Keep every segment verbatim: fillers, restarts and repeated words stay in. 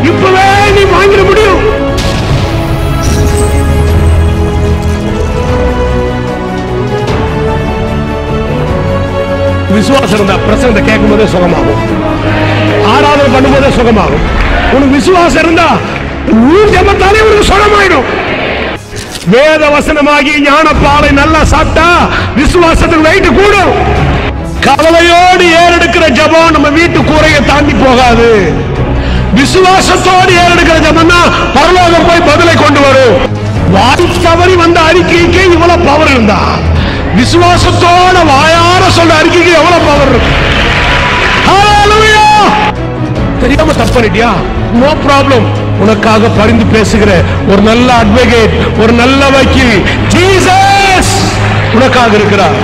இப்பவே நீ வாங்கிட முடியும். விசுவாசம் இருந்தா பிரசங்கத்தை கேட்கும் போதே சுகமாகும், ஆராதனை பண்ணும் போதே சுகமாகும். உனக்கு விசுவாசம் இருந்தா ஜெபத்தாலே உனக்கு சுகமாயிடும். வேத வசனமாகி ஞானப்பாலை நல்லா சாப்பிட்டா விசுவாசத்துக்கு வெயிட் கூடும். கவலையோடு ஏறெடுக்கிற ஜெபம் நம்ம வீட்டு கூரையை தாண்டி போகாது. விசுவாசத்தோடு ஏறெடுக்கிற ஜெபம் தான் பரலோகம் போய் பதிலை கொண்டு வரும். வாய் தவறி வந்த அறிக்கைக்கு இவ்வளவு பவர் இருந்தா விசுவாசத்தோட வாயார சொல்ற அறிக்கைக்கு எவ்வளவு பவர் இருக்கு. ஹalleluya. தெரியாம தப்பு பண்ணிட்டியா? No problem. உனக்காக பரிந்து பேசுகிற ஒரு நல்ல அட்வொகேட், ஒரு நல்ல வக்கீல் ஜீசஸ் உனக்காக இருக்கிறார்.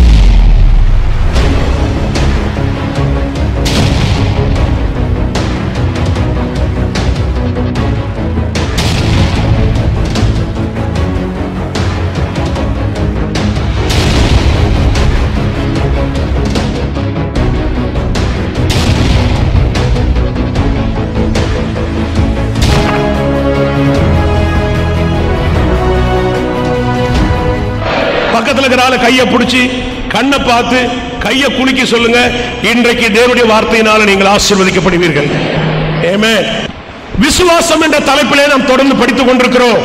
பக்கத்தில் இருக்கிற ஆளு கையை பிடிச்சி கண்ணை பார்த்து கையை குலுக்கி சொல்லுங்க, இன்றைக்கு தேவனுடைய வார்த்தையினால நீங்கள் ஆசீர்வதிக்கப்படுவீர்கள். ஆமென். விசுவாசம் என்ற தலைப்பிலே நாம் தொடர்ந்து படித்துக் கொண்டிருக்கிறோம்.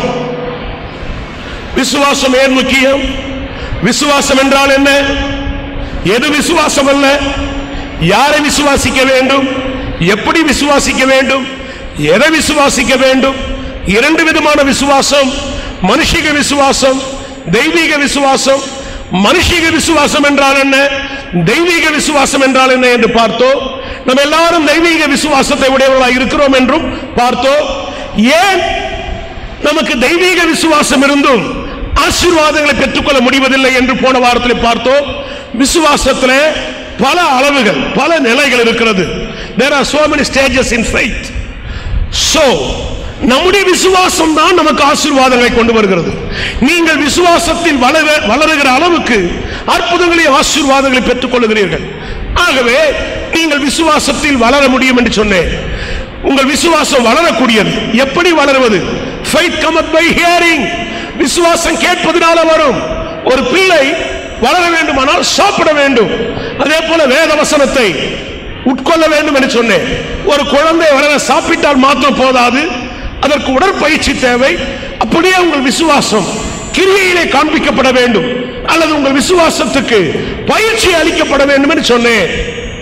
விசுவாசம் ஏன் முக்கியம்? விசுவாசம் என்றால் என்ன? எது விசுவாசம் அல்ல? யாரை விசுவாசிக்க வேண்டும்? எப்படி விசுவாசிக்க வேண்டும்? எதை விசுவாசிக்க வேண்டும்? இரண்டு விதமான விசுவாசம், மனுஷிக விசுவாசம், தெய்வீக விசுவாசம். மனுஷிக விசுவாசம் என்றால் என்ன, தெய்வீக விசுவாசம் என்றால் என்ன என்று பார்த்தோம். நம்ம எல்லாரும் தெய்வீக விசுவாசத்தை உடையவர்களாக இருக்கிறோம் என்றும் பார்த்தோம். ஏன் நமக்கு தெய்வீக விசுவாசம் இருந்தும் ஆசீர்வாதங்களை பெற்றுக்கொள்ள முடிவதில்லை என்று போன வாரத்தில் பார்த்தோம். விசுவாசத்தில் பல அளவுகள், பல நிலைகள் இருக்கிறது. There are so many stages in faith. So நம்முடைய விசுவாசம் தான் நமக்கு ஆசீர்வாதங்களை கொண்டு வருகிறது. நீங்கள் விசுவாசத்தில் வளர வளருகிற அளவுக்கு அற்புதங்களை ஆசீர்வாதங்களை பெற்றுக் கொள்ளுகிறீர்கள். ஆகவே நீங்கள் விசுவாசத்தில் வளர முடியும் என்று சொன்னேன். உங்கள் விசுவாசம் வளரக்கூடியது. எப்படி வளருவது? Faith cometh by hearing. விசுவாசம் கேட்பதனால வரும். ஒரு பிள்ளை வளர வேண்டுமானால் சாப்பிட வேண்டும். அதே போல வேத வசனத்தை உட்கொள்ள வேண்டும் என்று சொன்னேன். ஒரு குழந்தை வளர சாப்பிட்டால் மாத்திரம் போதாது, அதற்கு உடற்பயிற்சி தேவை. அப்படியே உங்கள் விசுவாசம் கிரியையிலே காண்பிக்கப்பட வேண்டும், அல்லது உங்கள் விசுவாசத்துக்கு பயிற்சி அளிக்கப்பட வேண்டும் என்று சொன்னேன்.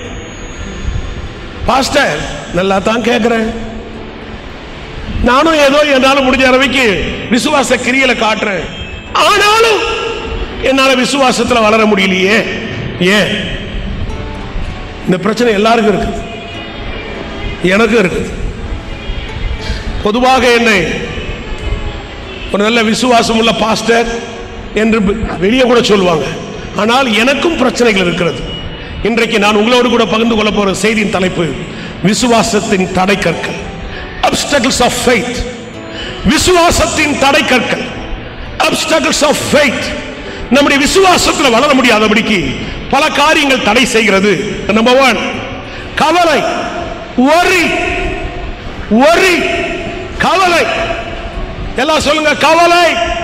பாஸ்டர், நல்லா தான் கேட்கிறேன், நானும் ஏதோ என்னால முடிஞ்ச அளவுக்கு விசுவாச கிரியையில காட்டுறேன், ஆனாலும் என்னால விசுவாசத்துல வளர முடியலையே. ஏன்? இந்த பிரச்சனை எல்லாருக்கும் இருக்குது, எனக்கும் இருக்குது. பொதுவாக என்னை ஒரு நல்ல விசுவாசம் உள்ள பாஸ்டர் என்று வெளியே கூட சொல்லுவாங்க. ஆனால் எனக்கும் பிரச்சனைகள் இருக்கிறது. இன்றைக்கு நான் உங்களோடு கூட பகிர்ந்து கொள்ள போற செய்தியின் தலைப்பு விசுவாசத்தின் தடை கற்கள். Obstacles of faith. விசுவாசத்தின் தடை கற்கள். Obstacles of faith. நம்முடைய விசுவாசத்தில் வளர முடியாதபடிக்கு பல காரியங்கள் தடை செய்கிறது. நம்பர் ஒன், கவலை, worry. worry, கவலை. எல்லாம் சொல்லுங்க, கவலை.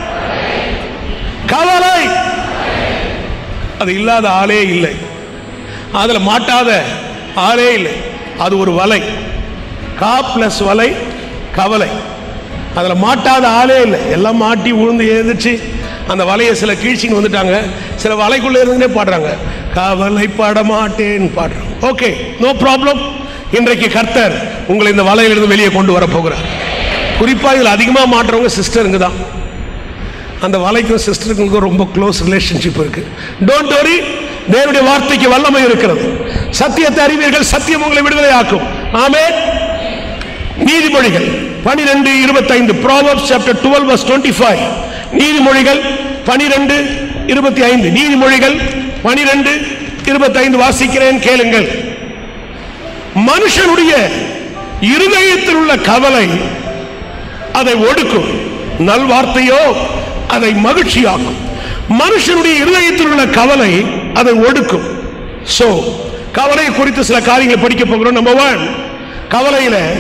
கவலை அது இல்லாத ஆளே இல்லை, அதுல மாட்டாத ஆளே இல்லை. அது ஒரு வலை. கா பிளஸ் வலை, கவலை. அதுல மாட்டாத ஆளே இல்லை. எல்லாம் மாட்டி உழுந்து எழுந்துச்சு அந்த வலையை சில கீழ்ச்சின்னு வந்துட்டாங்க, சில வலைக்குள்ள இருந்தே பாடுறாங்க, கவலை பட மாட்டேன்னு பாடுறாங்க. Okay, no problem. இன்றைக்கு கர்த்தர் உங்களை இந்த வலையிலிருந்து வெளியே கொண்டு வர போகிறார். குறிப்பாக இதில் அதிகமாக மாற்றவங்க சிஸ்டருங்க தான். அந்த வலைக்கும் சிஸ்டருக்கும் ரொம்ப க்ளோஸ் ரிலேஷன்ஷிப் இருக்கு. டோன்ட் வரி, தேவனுடைய வார்த்தைக்கு வல்லமை இருக்கிறது. சத்தியத்தை அறிவீர்கள், சத்தியம் உங்களை விடுதலை ஆக்கும். ஆமென். நீதிமொழிகள் பனிரெண்டு இருபத்தைந்து. Proverbs chapter twelve verse twenty-five. நீதிமொழிகள் பனிரெண்டு இருபத்தி ஐந்து. நீதிமொழிகள் பனிரெண்டு இருபத்தைந்து வாசிக்கிறேன், கேளுங்கள். மனுஷனுடைய இருதயத்தில் உள்ள கவலை அதை ஒடுக்கும், நல்வார்த்தையோ அதை மகிழ்ச்சியாக்கும். மனுஷனுடைய இருதயத்தில் உள்ள கவலை அதை ஒடுக்கும். சோ கவலை குறித்து சில காரியங்களை படிக்க போகிறோம். நம்பர் ஒன், கவலையில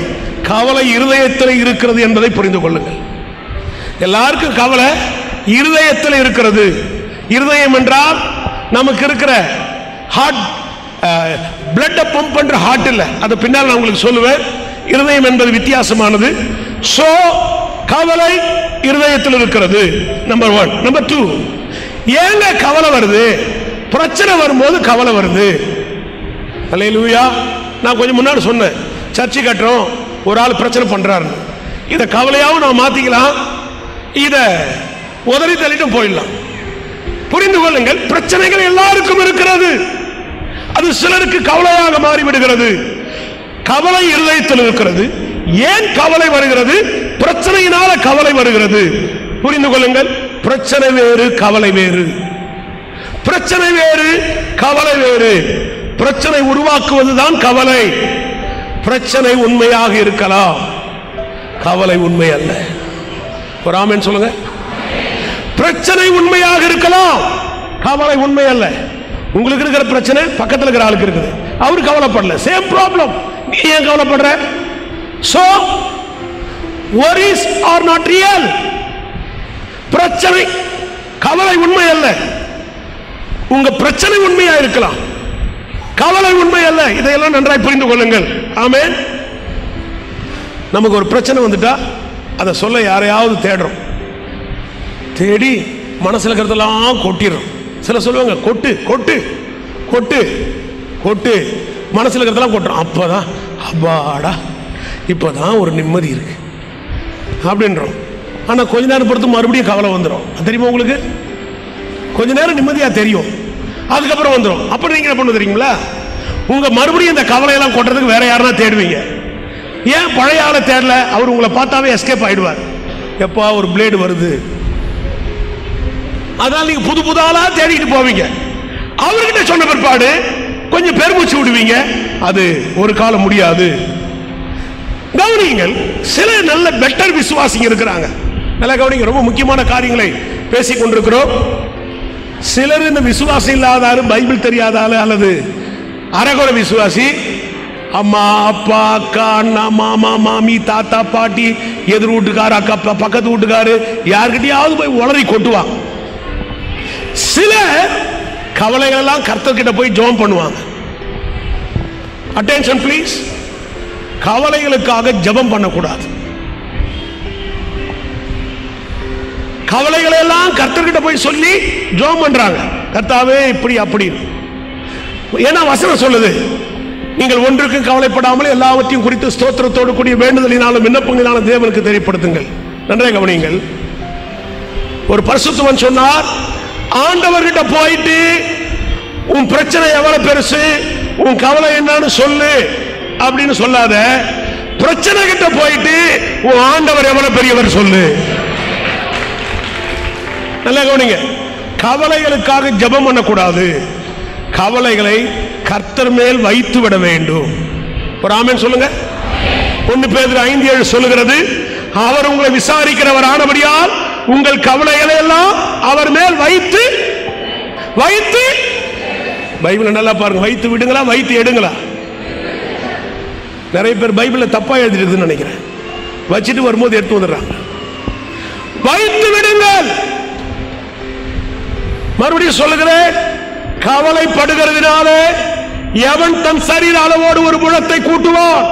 கவலை இருதயத்தில் இருக்கிறது என்பதை புரிந்து கொள்ளுங்கள். எல்லாருக்கும் கவலை இருதயத்தில் இருக்கிறது. இருதயம் என்றால் நமக்கு இருக்கிற ஹார்ட், பிளட் பம்ப் பண்ற ஹார்ட் இல்ல. அது பின்னால் நான் உங்களுக்கு சொல்லுவேன். இருதயம் என்பது வித்தியாசமானது. சோ கவலை இருதயத்தில் இருக்கிறது. Number one. நம்பர் டூ, ஏங்க கவலை வருது? பிரச்சனை வரும்போது கவலை வருது. அல்லேலூயா. நான் கொஞ்சம் முன்னாடி சொன்னேன், சர்ச்சை கட்டுறோம், ஒரு ஆள் பிரச்சனை பண்றாரு, இதை கவலையாவும் நான் மாத்திக்கலாம், இத உதறி தள்ளிட்டும் போயிடலாம். புரிந்து கொள்ளுங்கள், பிரச்சனைகள் எல்லாருக்கும் இருக்கிறது. அது சிலருக்கு கவலையாக மாறிவிடுகிறது. கவலை இருதயத்தில் இருக்கிறது. ஏன் கவலை வருகிறது? பிரச்சனையினால கவலை வருகிறது. புரிந்து கொள்ளுங்கள், பிரச்சனை வேறு, கவலை வேறு. பிரச்சனை வேறு, கவலை வேறு. பிரச்சனை உருவாக்குவதுதான் கவலை. பிரச்சனை உண்மையாக இருக்கலாம், கவலை உண்மை அல்ல. ஒரு ஆமென் சொல்லுங்க. பிரச்சனை உண்மையாக இருக்கலாம், கவலை உண்மை அல்ல. உங்களுக்கு இருக்கிற பிரச்சனை பக்கத்தில் இருக்கிற ஆளுக்கு இருக்குது, அவரு கவலைப்படல, சேம் ப்ராப்ளம், நீ ஏன் கவலைப்படுற? So worries are not real. பிரச்சனை கவலை உண்மை அல்ல. உங்க பிரச்சனை உண்மையா இருக்கலாம், கவலை உண்மை அல்ல. இதையெல்லாம் நன்றாய் புரிந்து கொள்ளுங்கள். ஆமென். நமக்கு ஒரு பிரச்சனை வந்துட்டா அதை சொல்ல யாரையாவது தேடுறோம், தேடி மனசுல இருக்கிறதெல்லாம் கொட்டிடுறோம். சில சொல்லுவாங்க கொட்டு கொட்டு கொட்டு கொட்டு, மனசுல இருக்கிறதெல்லாம் கொட்டுறோம். அப்பதான் அப்பாடா இப்பதான் ஒரு நிம்மதி இருக்கு அப்படின்றோம். ஆனா கொஞ்ச நேரம் பொறுத்து மறுபடியும் கவலை வந்துடும். தெரியுமா உங்களுக்கு? கொஞ்ச நேரம் நிம்மதியா தெரியும், அதுக்கப்புறம் வந்துடும். அப்புறம் நீங்க என்ன பண்ண தெரியுங்களா? உங்க மறுபடியும் இந்த கவலையெல்லாம் கொட்டுறதுக்கு வேற யாருன்னா தேடுவீங்க. ஏன் பழைய ஆளை தேடல? அவர் உங்களை பார்த்தாவே எஸ்கேப் ஆயிடுவார். எப்பா ஒரு பிளேடு வருது, அதனால நீங்க புது புது ஆளா தேடிட்டு போவீங்க. அவர்கிட்ட சொன்ன பிற்பாடு கொஞ்சம் பெருமூச்சு விடுவீங்க. அது ஒரு காலம் முடியாது. கவனிங்கள், சில நல்ல பெட்டர் விசுவாசிங்க இருக்கிறாங்க. நல்ல கவனிங்க, ரொம்ப முக்கியமான காரியங்களை பேசிக் கொண்டிருக்கிறோம். சிலர் இந்த விசுவாசம் இல்லாத ஆளு, பைபிள் தெரியாத ஆளு, அல்லது அரகுர விசுவாசி, அம்மா அப்பா அக்கா அண்ணா மாமா மாமி தாத்தா பாட்டி எதிர் வீட்டுக்காரு அக்கா பக்கத்து வீட்டுக்காரு யார்கிட்டயாவது போய் உளறி கொட்டுவாங்க. சில கவலைகள் எல்லாம் கர்த்தர்கிட்ட போய் ஜெபம் பண்ணுவாங்க. Attention please. கவலைகளுக்காக ஜெபம் பண்ணக்கூடாது. கவலைகளை எல்லாம் கர்த்தர்கிட்ட போய் சொல்லி ஜெபம் பண்றாங்க, கர்த்தாவே இப்படி அப்படி. ஏன்னா வசனம் சொல்லுது, நீங்கள் ஒன்றுக்கும் கவலைப்படாமல் எல்லாவற்றையும் குறித்து ஸ்தோத்திரத்தோடு கூடிய வேண்டுதலினாலும் விண்ணப்பங்களினாலும் தேவனுக்கு தெரியப்படுத்துங்கள். நன்றாக கவனியுங்கள். ஒரு பரிசுத்தவன் சொன்னார், ஆண்டவர்கிட்ட போயிட்டு உன் பிரச்சனை எவ்வளவு பெருசு, உன் கவலை என்னன்னு சொல்லு அப்படின்னு சொல்லாத, பிரச்சனை கிட்ட போயிட்டு உன் ஆண்டவர் எவ்வளவு பெரியவர் சொல்லு. நல்லா கவனிங்க, கவலைகளுக்காக ஜெபம் பண்ணக்கூடாது, கவலைகளை கர்த்தர் மேல் வைத்து விட வேண்டும். ஒரு ஆமென் சொல்லுங்க. ஒன்னு பேதுரு ஐந்து ஏழு சொல்லுகிறது, அவர் உங்களை விசாரிக்கிறவர் ஆனபடியால் உங்கள் கவலைகளை எல்லாம் அவர் மேல் வைத்து வைத்து பைபிள் நல்லா பாருங்க, வைத்து விடுங்களா வைத்து எடுங்களா? நிறைய பேர் பைபிள்ல தப்பா எழுதிருக்குன்னு நினைக்கிறேன். வச்சுட்டு வரும்போது எடுத்து வந்துடுறாங்க. வைத்து விடுங்கள். மறுபடியும் சொல்லுகிறேன், கவலைப்படுகிறதுனாலே எவன் தன் சரீர அளவோடு ஒரு முழத்தை கூட்டுவான்.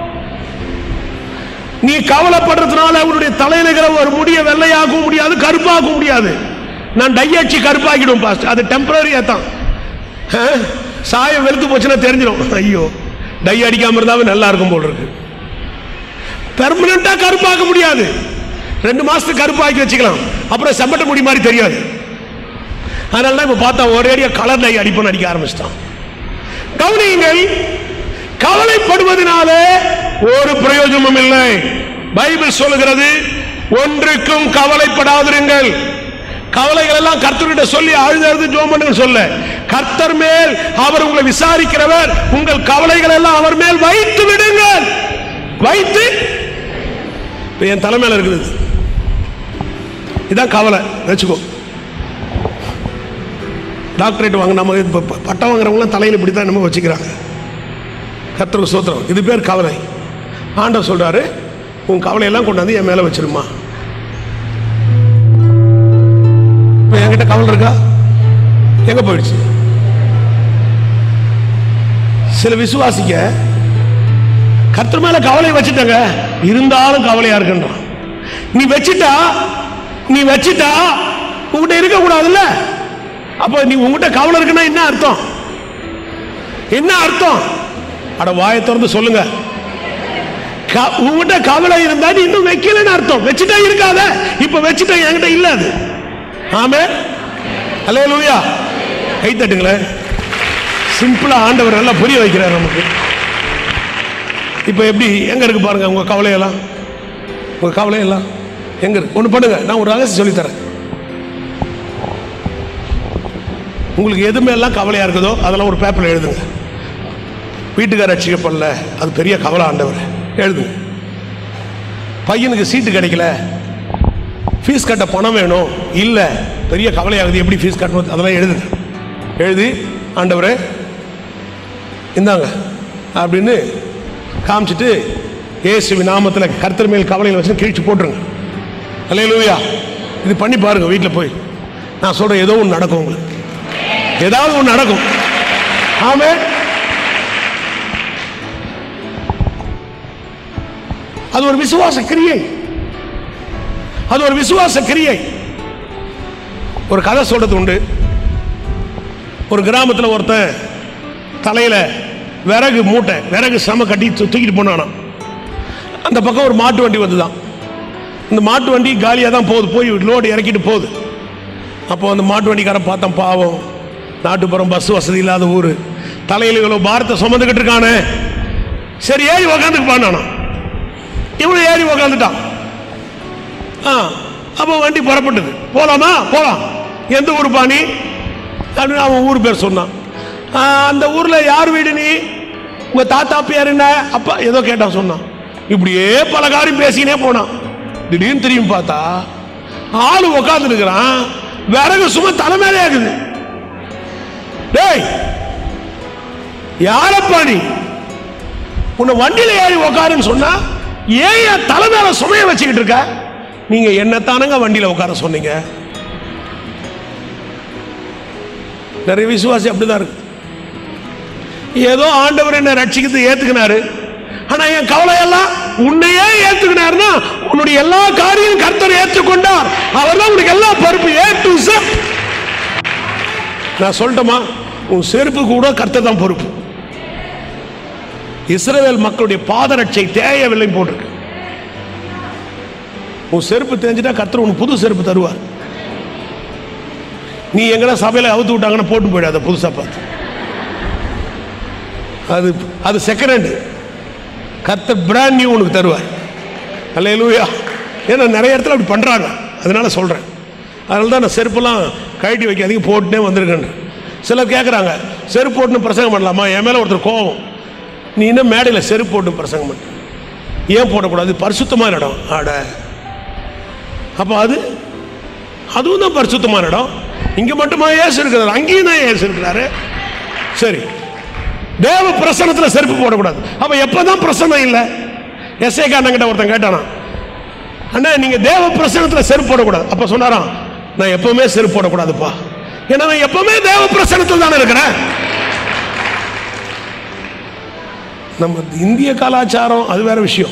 நீ கவலைப்படுறதுனால அவனுடைய தலையில இருக்கிற ஒரு முடிய வெள்ளையாகவும் முடியாது, கருப்பாகவும் முடியாது. நான் டை அடிச்சு கருப்பாக்கிடும் பாஸ்ட், அது டெம்பரரியா தான். சாயம் வெளுத்து போச்சுன்னா தெரிஞ்சிடும், ஐயோ டை அடிக்காம இருந்தாவே நல்லா இருக்கும் போல் இருக்கு. பெர்மனண்டா கருப்பாக்க முடியாது. ரெண்டு மாசத்துக்கு கருப்பாக்கி வச்சுக்கலாம், அப்புறம் செம்பட்ட முடி மாதிரி தெரியாது. அதனால தான் இப்ப பார்த்தா ஒரே அடியா கலர் டை அடிப்போன்னு அடிக்க ஆரம்பிச்சிட்டான். கவனியுங்கள், கவலைப்படுவதனாலே ஒரு பிரயோஜனமும் இல்லை. பைபிள் சொல்லுகிறது, ஒன்றுக்கும் கவலைப்படாதிருங்கள். கவலைகள் எல்லாம் கர்த்தர்கிட்ட சொல்லி அழுது ஜெபம் பண்ணுங்க சொல்ல, கர்த்தர் மேல் அவர் உங்களை விசாரிக்கிறவர், உங்கள் கவலைகள் எல்லாம் அவர் மேல் வைத்து விடுங்கள். வைத்து என் தலைமையில இருக்குது, இதான் கவலை வச்சுக்கோ. டாக்டரேட் வாங்க, நம்ம பட்டம் வாங்குறவங்களாம் தலையில் இப்படி தான் நம்ம வச்சுக்கிறாங்க. கர்த்தருக்கு ஸ்தோத்திரம். இது பேர் கவலை. ஆண்டவர் சொல்றாரு, உன் கவலையெல்லாம் கொண்டாந்து என் மேல வச்சிருமா. என்கிட்ட கவலை இருக்கா? எங்க போயிடுச்சு? சில விசுவாசிக்க கர்த்தர் மேல கவலை வச்சுட்டாங்க, இருந்தாலும் கவலையா இருக்குன்றான். நீ வச்சிட்டா நீ வச்சிட்டா உங்ககிட்ட இருக்க கூடாதுல்ல. அப்ப நீ உங்ககிட்ட கவலை இருக்குன்னா என்ன அர்த்தம்? என்ன அர்த்தம்? அட வாயை திறந்து சொல்லுங்க. உங்ககிட்ட கவலை இருந்தா நீ இன்னும் வைக்கலன்னு அர்த்தம். வச்சுட்டா இருக்காத, இப்ப வச்சுட்டா என்கிட்ட இல்ல அது. ஆமென், அல்லேலூயா. கை தட்டுங்களேன். சிம்பிளா ஆண்டவர் எல்லாம் புரிய வைக்கிறார் நமக்கு. இப்ப எப்படி எங்க இருக்கு பாருங்க உங்க கவலையெல்லாம். உங்க கவலையெல்லாம் எங்க இருக்கு? ஒண்ணு பண்ணுங்க, நான் ஒரு ரகசியம் சொல்லித்தரேன். உங்களுக்கு எதுவுமே எல்லாம் கவலையா இருக்குதோ அதெல்லாம் ஒரு பேப்பர்ல எழுதுங்க. வீட்டுக்கார ரட்சிக்கப்படல, அது பெரிய கவலை ஆண்டவர், எழுதுங்க. பையனுக்கு சீட்டு கிடைக்கல, ஃபீஸ் கட்ட பணம் வேணும், இல்லை பெரிய கவலையாகுது, எப்படி ஃபீஸ் கட்டணும், அதெல்லாம் எழுதுங்க. எழுதி ஆண்டவரே இந்தாங்க அப்படின்னு காமிச்சிட்டு இயேசுவின் நாமத்தில் கர்த்தர் மேல் கவலையில் வச்சு கிழிச்சு போட்டுருங்க. அல்லேலூயா. இது பண்ணி பாருங்க வீட்டில் போய். நான் சொல்றேன், ஏதோ ஒன்று நடக்கும், உங்களுக்கு ஏதாவது ஒன்று நடக்கும். ஆமென். அது ஒரு விசுவாச கிரியை, அது ஒரு விசுவாச கிரியை. ஒரு கதை சொல்றது உண்டு. ஒரு கிராமத்தில் ஒருத்தன் தலையில விறகு மூட்டை, விறகு சம கட்டி தூக்கிட்டு போனானா. அந்த பக்கம் ஒரு மாட்டு வண்டி வந்துதான். இந்த மாட்டு வண்டி காலியாக தான் போகுது, போய் லோடு இறக்கிட்டு போகுது. அப்போ அந்த மாட்டு வண்டிக்காரன் பார்த்தான், பாவம், நாட்டுப்புறம் பஸ் வசதி இல்லாத ஊர், தலையில் இவ்வளோ பாரத்தை சுமந்துக்கிட்டு இருக்கானே, சரி ஏறி உக்காந்துக்கு பாடினானா. இவ்வளோ ஏறி உக்காந்துட்டான். ஆ அப்போ வண்டி புறப்பட்டது. போகலாமா? போகலாம். எந்த ஊர் பாணி அப்படின்னு அவன் ஊர் பேர் சொன்னான். அந்த ஊரில் யார் வீடு? நீ உங்கள் தாத்தா பேர் என்ன? அப்பா ஏதோ கேட்டான், சொன்னான். இப்படியே பல காரியம் பேசினே போனான். திடீர்னு திரும்பி பார்த்தா ஆளு உக்காந்து இருக்கிறான், விறகு சும்மா தலைமையிலே இருக்குது. டேய் யாரப்பா நீ? உன்னை வண்டியில ஏறி உக்காருன்னு சொன்னா ஏன் என் தலைமையில சுமைய வச்சுக்கிட்டு இருக்க? நீங்க என்னத்தானுங்க வண்டியில உட்கார சொன்னீங்க? நிறைய விசுவாசி அப்படிதான் இருக்கு. ஏதோ ஆண்டவர் என்ன ரட்சிக்கிறது ஏத்துக்கினாரு, ஆனா என் கவலையெல்லாம் உன்னையே ஏத்துக்கினாருன்னா உன்னுடைய எல்லா காரியம் கர்த்தர் ஏற்றுக்கொண்டார். அவர் தான் உனக்கு எல்லா பொறுப்பு, ஏ டு இசட். நான் சொல்லட்டுமா, உன் செருப்பு கூட கர்த்தர் தான் பொறுப்பு. இஸ்ரவேல் மக்களுடைய பாதரட்சை தேயவில்லை போட்டிருக்கு. உன் செருப்பு தேஞ்சிட்டா கர்த்தர் உன் புது செருப்பு தருவார். நீ எங்கடா சபையில அவுத்து விட்டாங்கன்னா போட்டு போயிடாத, புதுசா பார்த்து. அது அது செகண்ட் ஹேண்ட், கர்த்தர் பிராண்ட் நியூ உனக்கு தருவார். அல்லேலூயா. ஏன்னா நிறைய இடத்துல அப்படி பண்றாங்க, அதனால சொல்றேன். அதனால தான் நான் செருப்பெல்லாம் கழட்டி வைக்காதீங்க, போட்டுனே வந்திருக்கேன். சிலர் கேட்குறாங்க, செருப்பு போட்டுன்னு பிரசங்கம் பண்ணலாமா? என் மேலே ஒருத்தர் கோவம், நீ இன்னும் மேடையில் செருப்பு போட்டு பிரசங்கம் பண்ண, ஏன் போடக்கூடாது? பரிசுத்தமான இடம். ஆட அப்போ அது அதுவும் தான் பரிசுத்தமான இடம். இங்கே மட்டுமா ஏசு இருக்கிறார்? அங்கேயும் தான் ஏசு இருக்கிறாரு. சரி, தேவ பிரசனத்தில் செருப்பு போடக்கூடாது. அப்போ எப்போதான் பிரசனம் இல்லை? எஸ்ஐ அண்ணங்கிட்ட ஒருத்தன் கேட்டானா, அண்ணா நீங்கள் தேவ பிரசனத்தில் செருப்பு போடக்கூடாது. அப்போ சொன்னாராம், நான் எப்பவுமே செருப்பு போடக்கூடாதுப்பா, ஏன்னா நான் எப்பவுமே தேவ பிரசனத்தில் தானே இருக்கிறேன். நம்ம இந்திய கலாச்சாரம் அது வேற விஷயம்.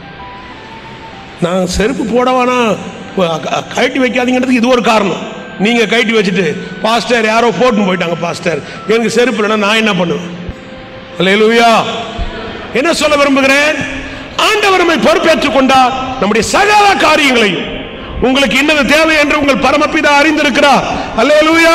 நான் செருப்பு போடவானா கழட்டி வைக்காதீங்கிறதுக்கு இது ஒரு காரணம். நீங்க கழட்டி வச்சுட்டு பாஸ்டர் யாரோ போட்டுன்னு போயிட்டாங்க, பாஸ்டர் எனக்கு செருப்பு இல்லைன்னா நான் என்ன பண்ணுவேன்? அல்லேலூயா. என்ன சொல்ல விரும்புகிறேன்? ஆண்டவர் நம்மை பொறுப்பேற்றுக் கொண்டார். நம்முடைய சகல காரியங்களையும் உங்களுக்கு இன்னது தேவை என்று உங்கள் பரமபிதா அறிந்திருக்கிறார். அல்லேலூயா.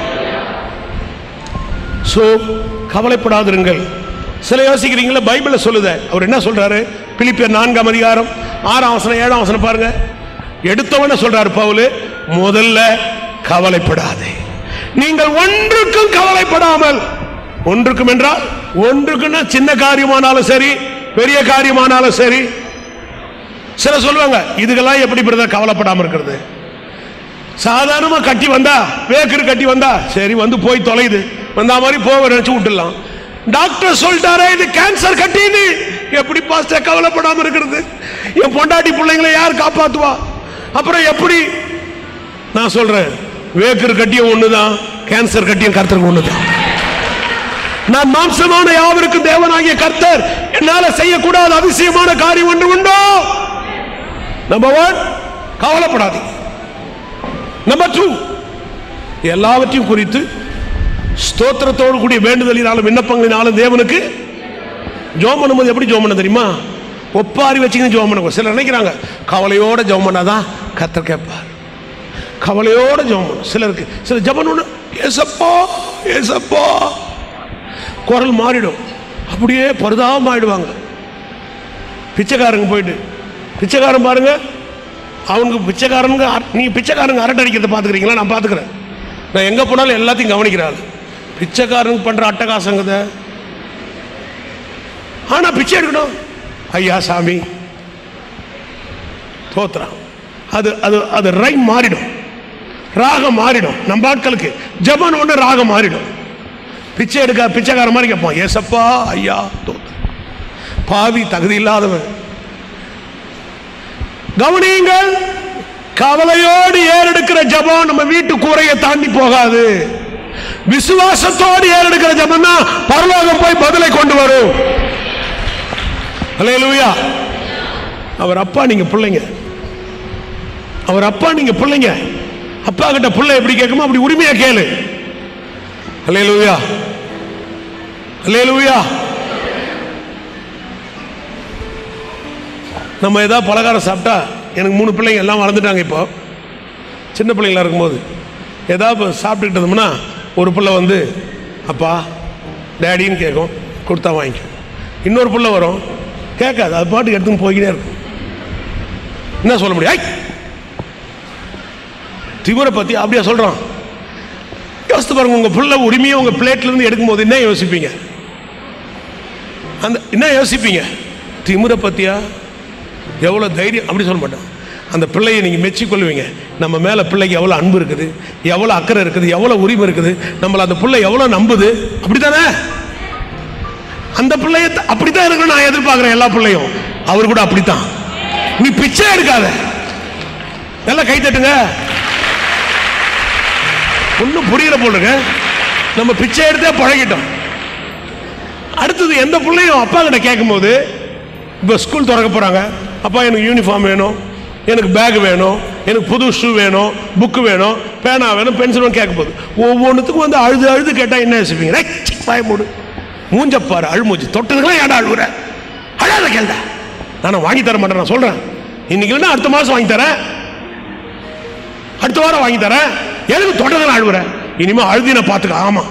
சோ கவலைப்படாதிருங்கள். சில யோசிக்கிறீங்களா, பைபிள் சொல்லுத, அவர் என்ன சொல்றாரு? பிலிப்பியர் நான்காம் அதிகாரம் ஆறாம் வசனம் ஏழாம் வசனம் பாருங்க. எடுத்தவன சொல்றாரு பவுல், முதல்ல கவலைப்படாதே, நீங்கள் ஒன்றுக்கும் கவலைப்படாமல். ஒன்றுக்கும் என்றால் ஒன்றுக்குன்னா சின்ன காரியமானாலும் சரி, பெரிய காரியமானாலும் சரி. சில சொல்லுவாங்க, இதுக்கெல்லாம் எப்படி பிரதர் கவலைப்படாம இருக்கிறது? சாதாரணமா கட்டி வந்தா, வேக்கரு கட்டி வந்தா சரி வந்து போய் தொலைது, வந்தா மாதிரி போக நினைச்சு விட்டுலாம். டாக்டர் சொல்லிட்டாரே இது கேன்சர் கட்டின்னு, எப்படி பாஸ்டர் கவலைப்படாம இருக்கிறது? என் பொண்டாட்டி பிள்ளைங்களை யார் காப்பாத்துவா? அப்புறம் எப்படி? நான் சொல்றேன், வேக்கர் கட்டியம் ஒண்ணுதான், கேன்சர் கட்டியம் கர்த்தருக்கு ஒண்ணுதான். நான் மாம்சமான யாவருக்கும் தேவனாகிய கர்த்தர் என்னால செய்யக்கூடாத அதிசயமான காரியம் ஒன்று உண்டோ? நம்பர் ஒன், கவலைப்படாதீங்க. நம்பர் டூ, எல்லாவற்றையும் குறித்து ஸ்தோத்திரத்தோடு கூடிய வேண்டுதலினாலும் விண்ணப்பங்களினாலும் தேவனுக்கு ஜெபம் பண்ணும்போது எப்படி ஜெபம் பண்ண தெரியுமா? ஒப்பாரி வச்சுக்கின்னு ஜெபம் பண்ணுங்க. சிலர் நினைக்கிறாங்க கவலையோட ஜெபம் பண்ணாதான் கர்த்தர் கேட்பார். கவலையோட ஜெபம் பண்ணணும். சிலருக்கு சில ஜெபம் ஒன்று ஏசப்பா ஏசப்பா குரல் மாறிடும், அப்படியே பரிதாபம் ஆயிடுவாங்க. பிச்சைக்காரங்க போயிட்டு பிச்சைக்காரன் பாருங்க, அவனுக்கு பிச்சைக்காரனுங்க, நீங்க பிச்சைக்காரங்க அரட்டை அடிக்கிறத பார்த்துக்கிறீங்களா? நான் பார்த்துக்கிறேன். நான் எங்கே போனாலும் எல்லாத்தையும் கவனிக்கிறாள். பிச்சைக்காரனுக்கு பண்ணுற அட்டகாசங்கத. ஆனால் பிச்சை எடுக்கணும், ஐயா சாமி தோத்துறான். அது அது அது ரைம் மாறிடும், ராகம் மாறிடும். நம்ம ஆட்களுக்கு ஜபன் ஒன்று ராகம் மாறிடும். பிச்சை எடுக்க பிச்சைக்கார மாதிரி கேட்போம், ஏசப்பா ஐயா தோத்து. பாவி தகுதி இல்லாதவன். கவனியுங்கள், கவலையோடு ஏறெடுக்கிற ஜபம் நம்ம வீட்டு கூரையை தாண்டி போகாது. விசுவாசத்தோடு ஏறெடுக்கிற ஜபம் தான் பரலோகம் போய் பதிலை கொண்டு வரும். அல்லேலூயா. அவர் அப்பா, நீங்க பிள்ளைங்க. அவர் அப்பா, நீங்க பிள்ளைங்க. அப்பா கிட்ட பிள்ளை எப்படி கேட்குமோ அப்படி உரிமையா கேளு. அல்லேலூயா, அல்லேலூயா. நம்ம ஏதாவது பலகாரம் சாப்பிட்டா, எனக்கு மூணு பிள்ளைங்க எல்லாம் வளர்ந்துட்டாங்க. இப்போ சின்ன பிள்ளைங்களா இருக்கும்போது ஏதாவது சாப்பிட்டுக்கிட்டு இருந்தோம்னா ஒரு பிள்ளை வந்து அப்பா டேடின்னு கேட்கும், கொடுத்தா வாங்கிக்கும். இன்னொரு பிள்ளை வரும், கேட்காது, அது பாட்டுக்கு எடுத்துன்னு போய்கிட்டே இருக்கும். என்ன சொல்ல முடியும்? திமுறை பற்றி அப்படியா சொல்கிறான்? யோசித்து பாருங்க, உங்கள் பிள்ளை உரிமையை உங்கள் பிளேட்லேருந்து எடுக்கும்போது என்ன யோசிப்பீங்க? அந்த என்ன யோசிப்பீங்க? திமுறை பற்றியா? எவ்வளோ தைரியம்! அப்படி சொல்ல மாட்டோம். அந்த பிள்ளையை நீங்கள் மெச்சிக்கொள்வீங்க. நம்ம மேலே பிள்ளைக்கு எவ்வளோ அன்பு இருக்குது, எவ்வளோ அக்கறை இருக்குது, எவ்வளோ உரிமை இருக்குது, நம்மளை அந்த பிள்ளை எவ்வளோ நம்புது. அப்படி தானே? அந்த பிள்ளைய அப்படித்தான் இருக்கணும் நான் எதிர்பார்க்குறேன். எல்லா பிள்ளையும் அவர் கூட அப்படித்தான். நீ பிச்சை எடுக்காத. நல்லா கை தட்டுங்க. ஒன்றும் புரியல போலுங்க. நம்ம பிச்சை எடுத்தே பழகிட்டோம். அடுத்தது எந்த பிள்ளையும் அப்பா கிட்ட கேட்கும் போது, இப்போ ஸ்கூல் திறக்க போகிறாங்க, அப்பா எனக்கு யூனிஃபார்ம் வேணும், எனக்கு பேக் வேணும், எனக்கு புது ஷூ வேணும், புக்கு வேணும், பேனா வேணும், பென்சில் வேணும் கேட்கும்போது ஒவ்வொன்றுத்துக்கும் வந்து அழுது அழுது கேட்டால் என்ன யோசிப்பீங்க? பாய மூடு, மூஞ்சப்பாரு, அழுமூஞ்சி, தொட்டதுக்கெல்லாம் ஏடா அழுகுற? அழாத கேள்ட. நான் வாங்கி தர மாட்டேன். நான் சொல்கிறேன், இன்னைக்கு இல்லைன்னா அடுத்த மாதம் வாங்கி தரேன், அடுத்த வாரம் வாங்கி தரேன். எதுக்கு தொட்டதெல்லாம் அழுகுற? இனிமேல் அழுதின பார்த்துக்க. ஆமாம்,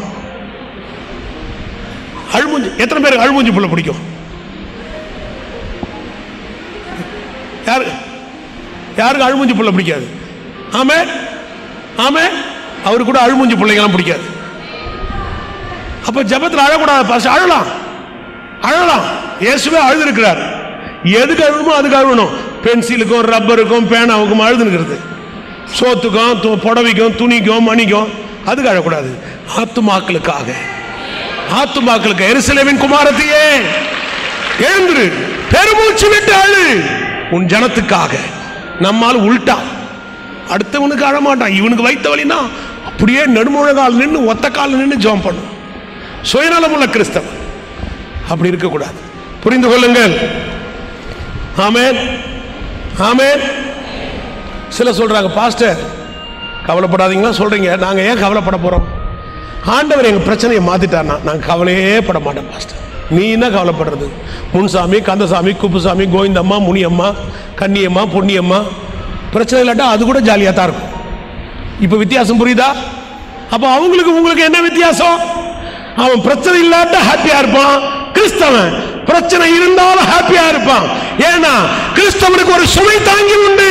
அழுமூஞ்சி. எத்தனை பேருக்கு அழுமூஞ்சி புள்ள பிடிக்கும்? யாரு யாருக்கு அழுமூஞ்சி புள்ள பிடிக்காது? ஆமே ஆமே. அவரு கூட அழுமூஞ்சி பிள்ளைங்களாம் பிடிக்காது. அப்ப ஜபத்தில் அழக்கூடாது. அழலாம் அழலாம். இயேசுவே அழுது இருக்கிறார். எதுக்கு அழுணுமோ அதுக்கு அழுகணும். பென்சிலுக்கும் ரப்பருக்கும் பேனாவுக்கும் அழுதுனுக்கிறது, சோத்துக்கும் புடவைக்கும் துணிக்கும் மணிக்கும் அதுக்கு அழக்கூடாது. ஆத்துமாக்களுக்காக, ஆத்துமாக்களுக்கு எருசலேமின் குமாரத்தையே எழுந்துரு, பெருமூச்சு விட்டு அழு உன் ஜனத்துக்காக. நம்மால் உள்டா, அடுத்தவனுக்கு அழமாட்டான். இவனுக்கு வைத்த வழினா அப்படியே நடுமுழங்கால் நின்று ஒத்த கால் நின்று ஜெபம் பண்ணும். சுயநலம் உள்ள கிறிஸ்தவன் அப்படி இருக்கக்கூடாது. புரிந்து கொள்ளுங்கள். ஆமென், ஆமென். சில சொல்றாங்க, பாஸ்டர் கவலைப்படாதீங்களா சொல்றீங்க, நாங்க ஏன் கவலைப்பட போறோம்? ஆண்டவர் எங்க பிரச்சனையை மாத்திட்டார்னா நாங்க கவலையே பட மாட்டோம் பாஸ்டர். நீ என்ன கவலைப்படுறது? முன்சாமி, கந்தசாமி, குப்புசாமி, கோவிந்தம்மா, முனியம்மா, கன்னியம்மா, பொன்னியம்மா பிரச்சனை இல்லாட்டா அது கூட ஜாலியாக தான் இருக்கும். இப்போ வித்தியாசம் புரியுதா? அப்போ அவங்களுக்கு உங்களுக்கு என்ன வித்தியாசம்? அவன் பிரச்சனை இல்லாட்டா ஹாப்பியா இருப்பான், கிறிஸ்தவன் பிரச்சனை இருந்தாலும் ஹாப்பியா இருப்பான். ஏன்னா கிறிஸ்தவனுக்கு ஒரு சுமை தாங்கி உண்டு.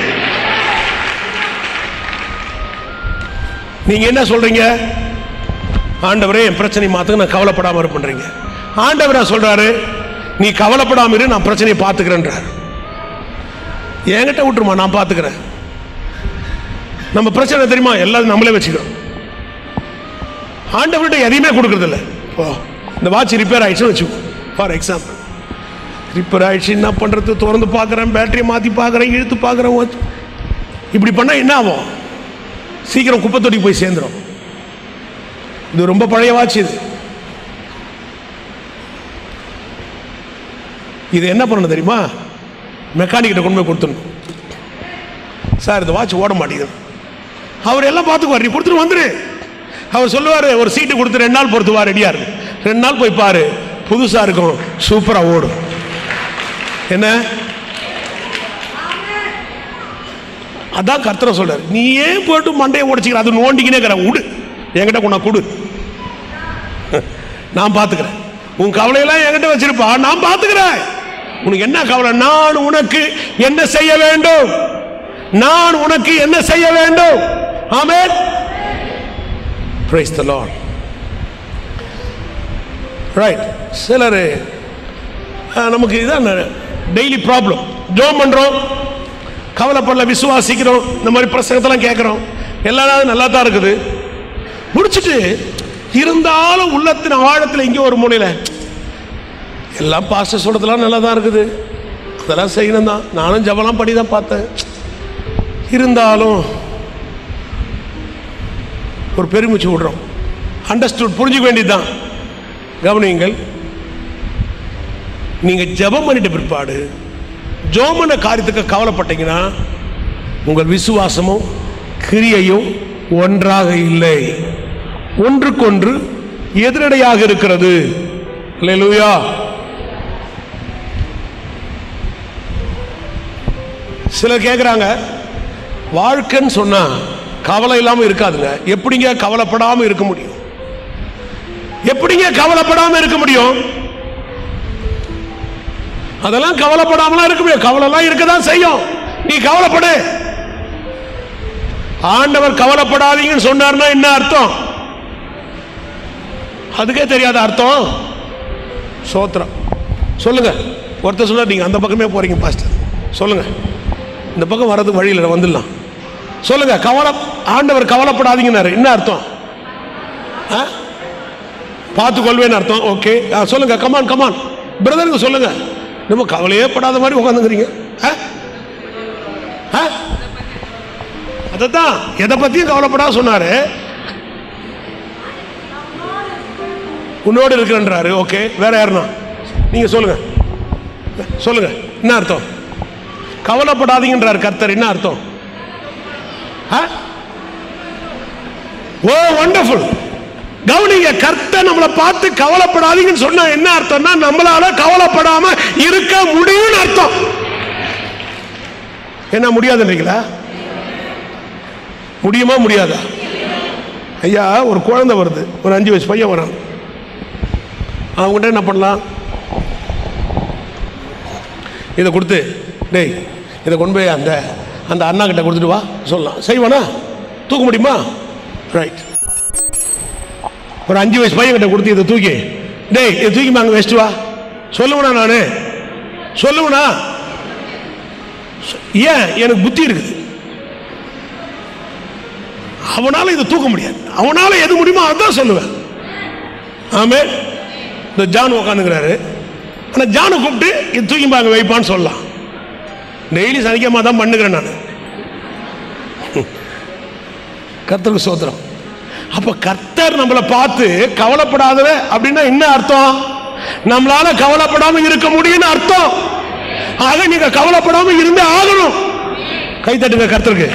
நீங்க என்ன சொல்றீங்க? ஆண்டவரே என் பிரச்சனை மாத்துங்க, நான் கவலைப்படாம இருப்பேன்றீங்க. ஆண்டவரா சொல்றாரு, நீ கவலைப்படாம இரு, நான் பிரச்சனையை பார்த்துக்கிறேன்றார். என்கிட்ட விட்டுருமா, நான் பார்த்துக்கிறேன். நம்ம பிரச்சனை தெரியுமா? எல்லாரும் நம்மளே வச்சுக்கிறோம். ஆண்டவர்கிட்ட எதையுமே கொடுக்கறது இல்லை. ஓ, இந்த வாட்ச் ரிப்பேர் ஆயிடுச்சுன்னு வச்சுக்கோ, ஃபார் எக்ஸாம்பிள். ரிப்பேர் ஆயிடுச்சு, என்ன பண்ணுறது, திறந்து பார்க்குறேன், பேட்டரியை மாற்றி பார்க்குறேன், இழுத்து பார்க்குறேன். இப்படி பண்ணால் என்ன ஆகும்? சீக்கிரம் குப்பை தொட்டி போய் சேர்ந்துடும். இது ரொம்ப பழைய வாட்ச். இது இது என்ன பண்ணணும் தெரியுமா? மெக்கானிக்கிட்ட கொண்டு போய் கொடுத்துடணும். சார் இந்த வாட்ச் ஓட மாட்டேங்குது. அவர் எல்லாம் பார்த்துக்குவார், நீ கொடுத்துட்டு வந்துரு. அவர் சொல்லுவார், ஒரு சீட்டு கொடுத்து ரெண்டு நாள் பொறுத்து வா, ரெடியாக இருக்கு. ரெண்டு நாள் போய் பாரு, புதுசாக இருக்கும், சூப்பராக ஓடும். என்ன அதான் கர்த்தரை சொல்றாரு. நீ ஏன் போட்டு மண்டையை உடைச்சிக்கிற? அது நோண்டிக்கினே இருக்கிற, விடு, என்கிட்ட கொண்டா கொடு, நான் பார்த்துக்கிறேன். உன் கவலையெல்லாம் என்கிட்ட வச்சிருப்பா, நான் பார்த்துக்கிறேன். உனக்கு என்ன கவலை? நான் உனக்கு என்ன செய்ய வேண்டும்? நான் உனக்கு என்ன செய்ய வேண்டும்? ஆமென். Praise the Lord. Right. சிலர் நமக்கு இதான் டெய்லி ப்ராப்ளம். ஜோம் பண்றோம், கவலைப்படல, விசுவாசிக்கிறோம், இந்த மாதிரி பிரசங்கத்தெல்லாம் கேட்குறோம், எல்லாரும் நல்லா தான் இருக்குது. முடிச்சுட்டு இருந்தாலும் உள்ளத்தின் ஆழத்தில் இங்கே ஒரு மூலையில் எல்லாம் பாஸ்டர் சொல்றதெல்லாம் நல்லா தான் இருக்குது, அதெல்லாம் செய்யணும் தான், நானும் ஜபலாம் படி தான் பார்த்தேன், இருந்தாலும் ஒரு பெருமிச்சு விடுறோம். அண்டர்ஸ்டுட், புரிஞ்சுக்க வேண்டியதுதான். கவனியுங்கள், நீங்கள் ஜபம் பண்ணிட்ட பிற்பாடு ஜோமன காரியத்துக்கு கவலைப்பட்டீங்கன்னா உங்கள் விசுவாசமும் கிரியையும் ஒன்றாக இல்லை, ஒன்றுக்கொன்று எதிரடையாக இருக்கிறது. அல்லேலூயா. சிலர் கேட்குறாங்க, வாழ்க்கைன்னு சொன்னா கவலை இல்லாமல் இருக்காதுங்க. எப்படிங்க கவலைப்படாமல் இருக்க முடியும்? எப்படிங்க கவலைப்படாமல் இருக்க முடியும்? அதெல்லாம் கவலைப்படாமலாம் இருக்க முடியும். கவலைலாம் இருக்கதான் செய்யும். நீ கவலைப்படு. ஆண்டவர் கவலைப்படாதீங்கன்னு சொன்னார்னா என்ன அர்த்தம்? அதுக்கே தெரியாத அர்த்தம். சோத்திரம். சொல்லுங்க. ஒருத்தர் சொன்னார், நீங்க அந்த பக்கமே போறீங்க பாஸ்டர், சொல்லுங்க, இந்த பக்கம் வர்றதுக்கு வழியில் வந்துடலாம். சொல்லுங்க, கவலை, ஆண்டவர் கவலைப்படாதீங்கன்னாரு, என்ன அர்த்தம்? பார்த்து கொள்வேன்னு அர்த்தம். ஓகே, சொல்லுங்க, கமான் கமான் பிரதருங்க, சொல்லுங்க. நம்ம கவலையே படாத மாதிரி உட்காந்துக்கிறீங்க. அதான் எதை பத்தியும் கவலைப்படாத சொன்னாரு. உன்னோடு இருக்கிறன்றாரு. ஓகே, வேற யாருன்னா நீங்க சொல்லுங்க, சொல்லுங்க, என்ன அர்த்தம்? கவலைப்படாதீங்கன்றார் கர்த்தர், என்ன அர்த்தம்? Oh wonderful. கவனிங்க, கர்த்தர் நம்மளை பார்த்து கவலைப்படாதீங்கன்னு சொன்னா என்ன அர்த்தம்னா நம்மளால கவலைப்படாம இருக்க முடியும்னு அர்த்தம். என்ன முடியாதுன்றீங்களா? முடியுமா முடியாதா? ஐயா, ஒரு குழந்தை வருது, ஒரு அஞ்சு வயசு பையன் வரான். அவங்ககிட்ட என்ன பண்ணலாம்? இதை கொடுத்து, டேய் இதை கொண்டு போய் அந்த அந்த அண்ணா கிட்ட கொடுத்துட்டு வா சொல்லலாம். செய்வானா? தூக்க முடியுமா? ரைட். ஒரு அஞ்சு வயசு பையன் கிட்ட கொடுத்து இதை தூக்கி, டேய் இதை தூக்கி அங்கே வச்சுட்டு வா சொல்லுவனா? நானு சொல்லுவனா? ஏன்? எனக்கு புத்தி இருக்குது. அவனால இதை தூக்க முடியாது, அவனால எது முடியுமோ அதான் சொல்லுவேன். ஆமே. இந்த ஜான் உட்காந்துக்கிறாரு, ஆனால் ஜானை கூப்பிட்டு இது தூக்கி அங்கே வைப்பான்னு சொல்லலாம். டெய்லி சனிக்கிழமை தான் பண்ணுகிறேன் நான். கர்த்தருக்கு சோத்திரம். அப்ப கர்த்தர் நம்மளை பார்த்து கவலைப்படாதவ அப்படின்னா என்ன அர்த்தம்? நம்மளால கவலைப்படாம இருக்க முடியும்னு அர்த்தம். ஆக நீங்க கவலைப்படாம இருந்தே ஆகணும். கை தட்டுங்க கர்த்தருக்கு.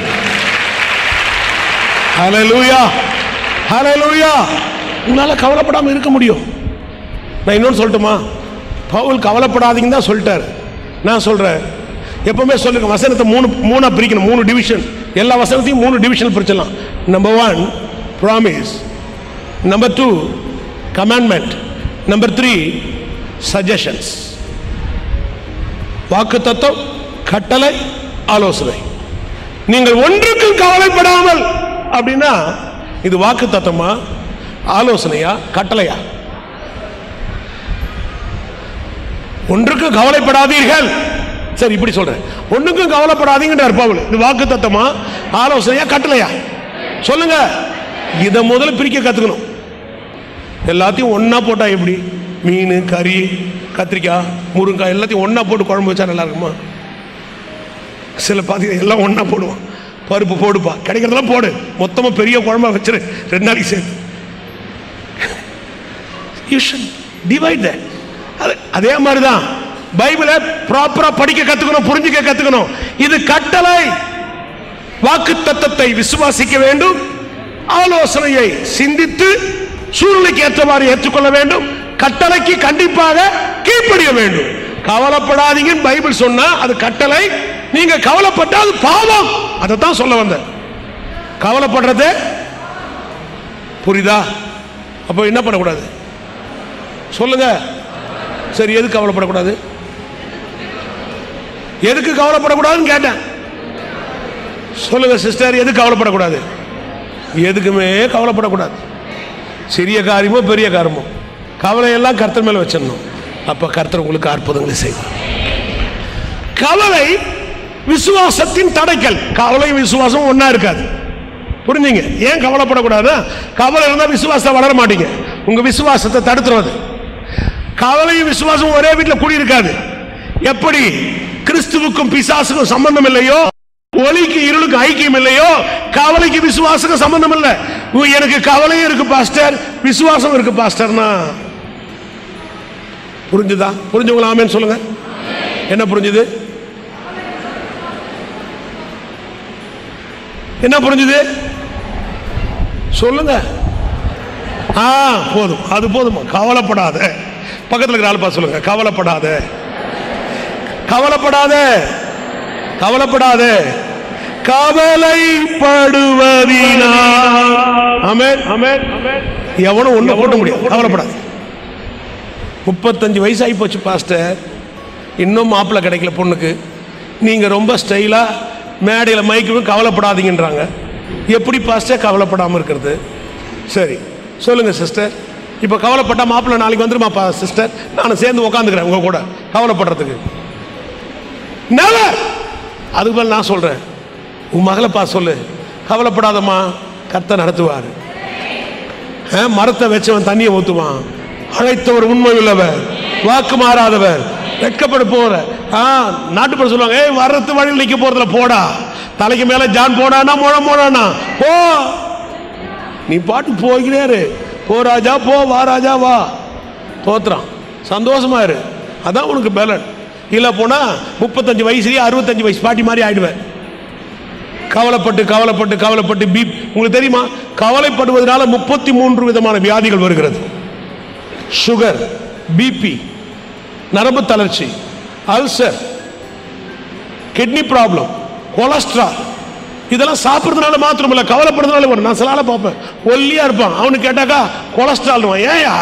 ஹல்லேலூயா, ஹல்லேலூயா. உங்களால கவலைப்படாம இருக்க முடியும். நான் இன்னொன்னு சொல்லட்டுமா? பவுல் கவலைப்படாதீங்கன்னு தான் சொல்லிட்டாரு. நான் சொல்றேன், எப்பவுமே சொல்லுங்க, வசனத்தை மூணு மூணா பிரிக்கணும், மூணு டிவிஷன். எல்லா வசனத்தையும் மூணு டிவிஷன் பிரிச்சலாம். Number one promise, number two commandment, number three suggestions. வாக்குத்தத்தம், கட்டளை, ஆலோசனை. நீங்கள் ஒன்றுக்கும் கவலைப்படாமல் அப்படின்னா இது வாக்குத்தத்தமா, ஆலோசனையா, கட்டளையா? ஒன்றுக்கும் கவலைப்படாதீர்கள். சரி, இப்படி சொல்றேன், ஒன்றுக்கும் கவலைப்படாதீங்கன்ற பவுல். இது வாக்குத்தத்தமா, ஆலோசனையா, கட்டளையா? சொல்லுங்க. இதை முதல்ல பிரிக்க கத்துக்கணும். எல்லாத்தையும் ஒன்னா போட்டா எப்படி? மீன், கறி, கத்திரிக்காய், முருங்காய் எல்லாத்தையும் ஒன்றா போட்டு குழம்பு வச்சா நல்லா இருக்குமா? சில பார்த்தீங்கன்னா எல்லாம் ஒன்றா போடுவான். பருப்பு போடுப்பா, கிடைக்கிறதெல்லாம் போடு, மொத்தமாக பெரிய குழம்பா வச்சிரு, ரெண்டு நாளைக்கு சேர்த்து. You should divide that. அது அதே மாதிரி தான் பைபிளை ப்ராப்பராக படிக்க கற்றுக்கணும், புரிஞ்சுக்க கற்றுக்கணும். இது கட்டளை. வாக்கு தத்தத்தை விசுவாசிக்க வேண்டும், ஆலோசனையை சிந்தித்து சூழ்நிலைக்கு ஏற்றவாறு ஏற்றுக்கொள்ள வேண்டும், கட்டளைக்கு கண்டிப்பாக கீழ்ப்படிய வேண்டும். கவலைப்படாதீங்க பைபிள் சொன்னா அது கட்டளை. நீங்க கவலைப்பட்டால் அது பாவம். அதை தான் சொல்ல வந்த. கவலைப்படுறது புரியுதா? அப்போ என்ன பண்ணக்கூடாது சொல்லுங்க. சரி, எதுக்கு கவலைப்படக்கூடாது? எதுக்கு கவலைப்படக்கூடாதுன்னு கேட்டேன். சொல்லுங்க சிஸ்டர், எதுக்கு கவலைப்படக்கூடாது? எதுக்குமே கவலைப்படக்கூடாது. சிறிய காரியமோ பெரிய காரியமோ கவலையெல்லாம் கர்த்தர் மேல வச்சிடணும். அப்ப கர்த்தர் உங்களுக்கு அற்புதங்களை செய்வார். கவலை விசுவாசத்தின் தடைக்கல். கவலை விசுவாசம் ஒன்னா இருக்காது. புரிஞ்சுங்க? ஏன் கவலைப்படக்கூடாது? கவலை இருந்தா விசுவாசத்தை வளர மாட்டீங்க. உங்க விசுவாசத்தை தடுத்துறது. கவலையும் விசுவாசம் ஒரே வீட்டில் கூடி இருக்காது. எப்படி கிறிஸ்துவுக்கும் பிசாசுக்கும் சம்பந்தம் இல்லையோ, ஒளிக்கு இருளுக்கு ஐக்கியம் இல்லையோ, கவலைக்கு விசுவாசத்துக்கு சம்பந்தம் இல்லை. எனக்கு கவலையும் இருக்கு பாஸ்டர், விசுவாசம் இருக்கு பாஸ்டர்னா புரிஞ்சுதா? புரிஞ்சவங்களா ஆமென் சொல்லுங்க. என்ன புரிஞ்சுது? என்ன புரிஞ்சுது சொல்லுங்க. ஆ போதும், அது போதுமா? கவலைப்படாத. பக்கத்தில் இருக்கிற ஆள் பார்த்து சொல்லுங்க, கவலைப்படாத, கவலைப்படாத, கவலைப்படாத. கவலைப்படுவதினா ஆமென் ஆமென் எவனும் ஒண்ணு போட முடியாது. கவலைப்படாது. முப்பத்தஞ்சு வயசு ஆகி போச்சு பாஸ்டர், இன்னும் மாப்பிள்ளை கிடைக்கல பொண்ணுக்கு. நீங்க ரொம்ப ஸ்டைலா மேடையில் மைக்கு கவலைப்படாதீங்கன்றாங்க. எப்படி பாஸ்டர் கவலைப்படாமல் இருக்கிறது? சரி சொல்லுங்க சிஸ்டர். இப்போ கவலைப்பட்டா மாப்பிள்ளை நாளைக்கு வந்துருமா சிஸ்டர்? நான் சேர்ந்து உட்காந்துக்கிறேன் உங்க கூட கவலைப்படுறதுக்கு. அதுக்கு மேலே நான் சொல்றேன், உன் மகளை பார்த்து சொல்லு, கவலைப்படாதம்மா, கர்த்தர் நடத்துவார். மரத்தை வச்சவன் தண்ணியை ஊற்றுவான். அழைத்தவர் உண்மை உள்ளவர், வாக்கு மாறாதவர், வெட்கப்பட போற. நாட்டுப்பட சொல்லுவாங்க, ஏய் வர்றது வழியில் நிற்க போறதுல போடா, தலைக்கு மேல ஜான் போடானா முழம் போடானா போ, நீ பாட்டு போய்கிறாரு. போ ராஜா போ, வா ராஜா வா, தோத்துறான், சந்தோஷமா இரு, அதான் உனக்கு பலன். இல்லை போனா முப்பத்தஞ்சு வயசுலயே அறுபத்தஞ்சு வயசு பாட்டி மாதிரி ஆயிடுவேன். கவலைப்பட்டு கவலைப்பட்டு கவலைப்பட்டு பி உங்களுக்கு தெரியுமா, கவலைப்படுவதனால முப்பத்தி மூன்று விதமான வியாதிகள் வருகிறது. சுகர், பிபி, நரம்பு தளர்ச்சி, அல்சர், கிட்னி ப்ராப்ளம், கொலஸ்ட்ரால். இதெல்லாம் சாப்பிட்றதுனால மாத்திரம் இல்லை, கவலைப்படுறதுனால வரும். நான் சில ஆளை பார்ப்பேன், ஒல்லியா இருப்பான், அவனுக்கு கேட்டாக்கா கொலஸ்ட்ரால். ஏயா